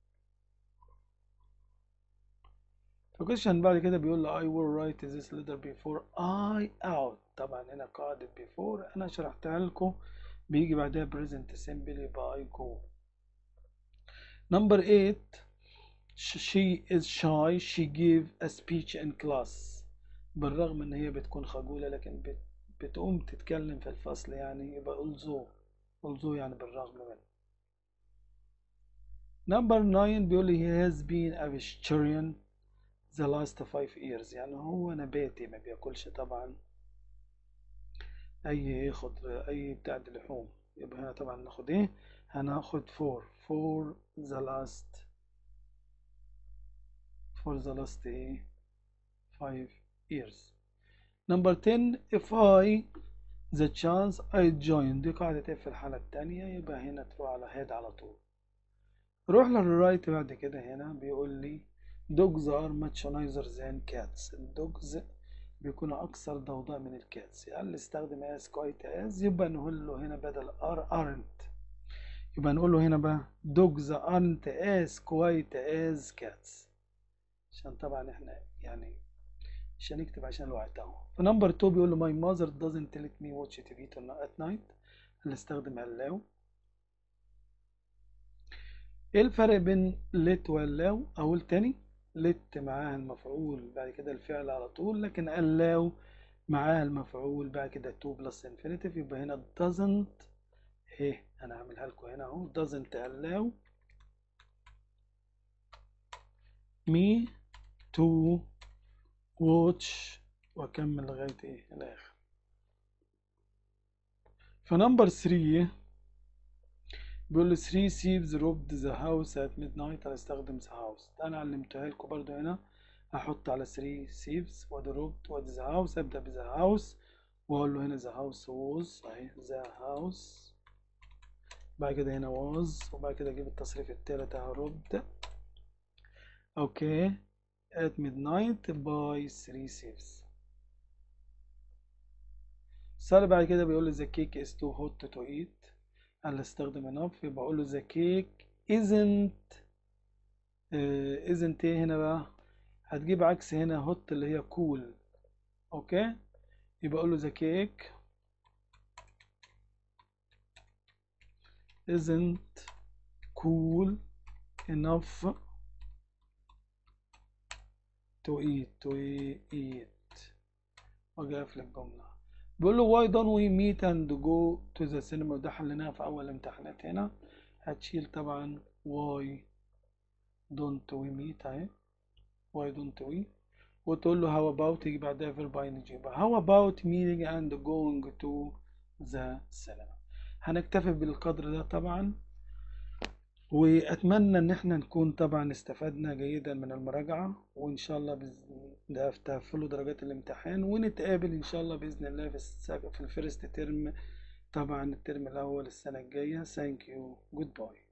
فالكويشن بعد كده بيقول له I will write this letter before I out، طبعا هنا قاعدة before انا شرحتها لكم، بيجي بعدها present simple يبقى I go. نمبر 8 she is shy she gave a speech in class، بالرغم ان هي بتكون خجولة لكن بتقوم تتكلم في الفصل يعني، يبقى although يعني بالرغم منه. نمبر 9 بيقول لي he has been a vegetarian the last 5 years، يعني هو نباتي ما بياكلش طبعا اي خضر اي بتاع لحوم. يبقى هنا طبعا ناخد ايه؟ هناخد for the last ايه 5 years. نمبر 10 if I the chance I join، دي قاعدة ايه في الحالة التانية، يبقى هنا تروح على head على طول. روح للرايت بعد كده هنا بيقول لي dogs are much nicer than cats، الدوجز بيكونوا أكثر ضوضاء من الكاتس. يعني استخدم as quite as، يبقى نقول له هنا بدل aren't، يبقى نقول له هنا بقى dogs aren't as quite as cats، عشان طبعا احنا يعني مش هنكتب عشان الوقت اهو. فنمبر 2 بيقول له my mother doesn't let me watch TV at night، اللي استخدم allow. ايه الفرق بين let و allow؟ اقول تاني let معاها المفعول بعد كده الفعل على طول، لكن allow معاها المفعول بعد كده to plus infinitive، يبقى هنا doesn't اهي انا هعملها لكم هنا اهو. doesn't allow me to watch واكمل لغاية ايه الاخر. فنمبر 3 بيقول لي 3 thieves robbed the house at midnight. هنستخدم the house. انا علمتها لكم برضو هنا. هحط على 3 thieves وادي robbed وادي the house. ابدا ب the house واقول له هنا the house was اهي the house. بعد كده هنا was وبعد كده اجيب التصريف التالت اهو robbed. اوكي at midnight by 3 thieves. السؤال بعد كده بيقول لي the cake is too hot to eat. انا استخدم enough يبقى اقول له the cake isn't isn't ايه هنا بقى؟ هتجيب عكس هنا hot اللي هي cool. اوكي يبقى اقول له the cake isn't cool enough to eat واجي اقفل الجملة. بيقول له why don't we meet and go to the cinema. وده حليناها في اول امتحانات هنا. هتشيل طبعا why don't we meet اهي why don't we وتقول له how about يجي بعدها verb ing يبقى how about meeting and going to the cinema. هنكتفي بالقدر ده طبعا. واتمنى ان احنا نكون طبعا استفدنا جيدا من المراجعة. وان شاء الله تقفلوا درجات الامتحان ونتقابل ان شاء الله باذن الله في الفيرست ترم طبعا الترم الاول السنة الجاية. ثانك يو جود باي.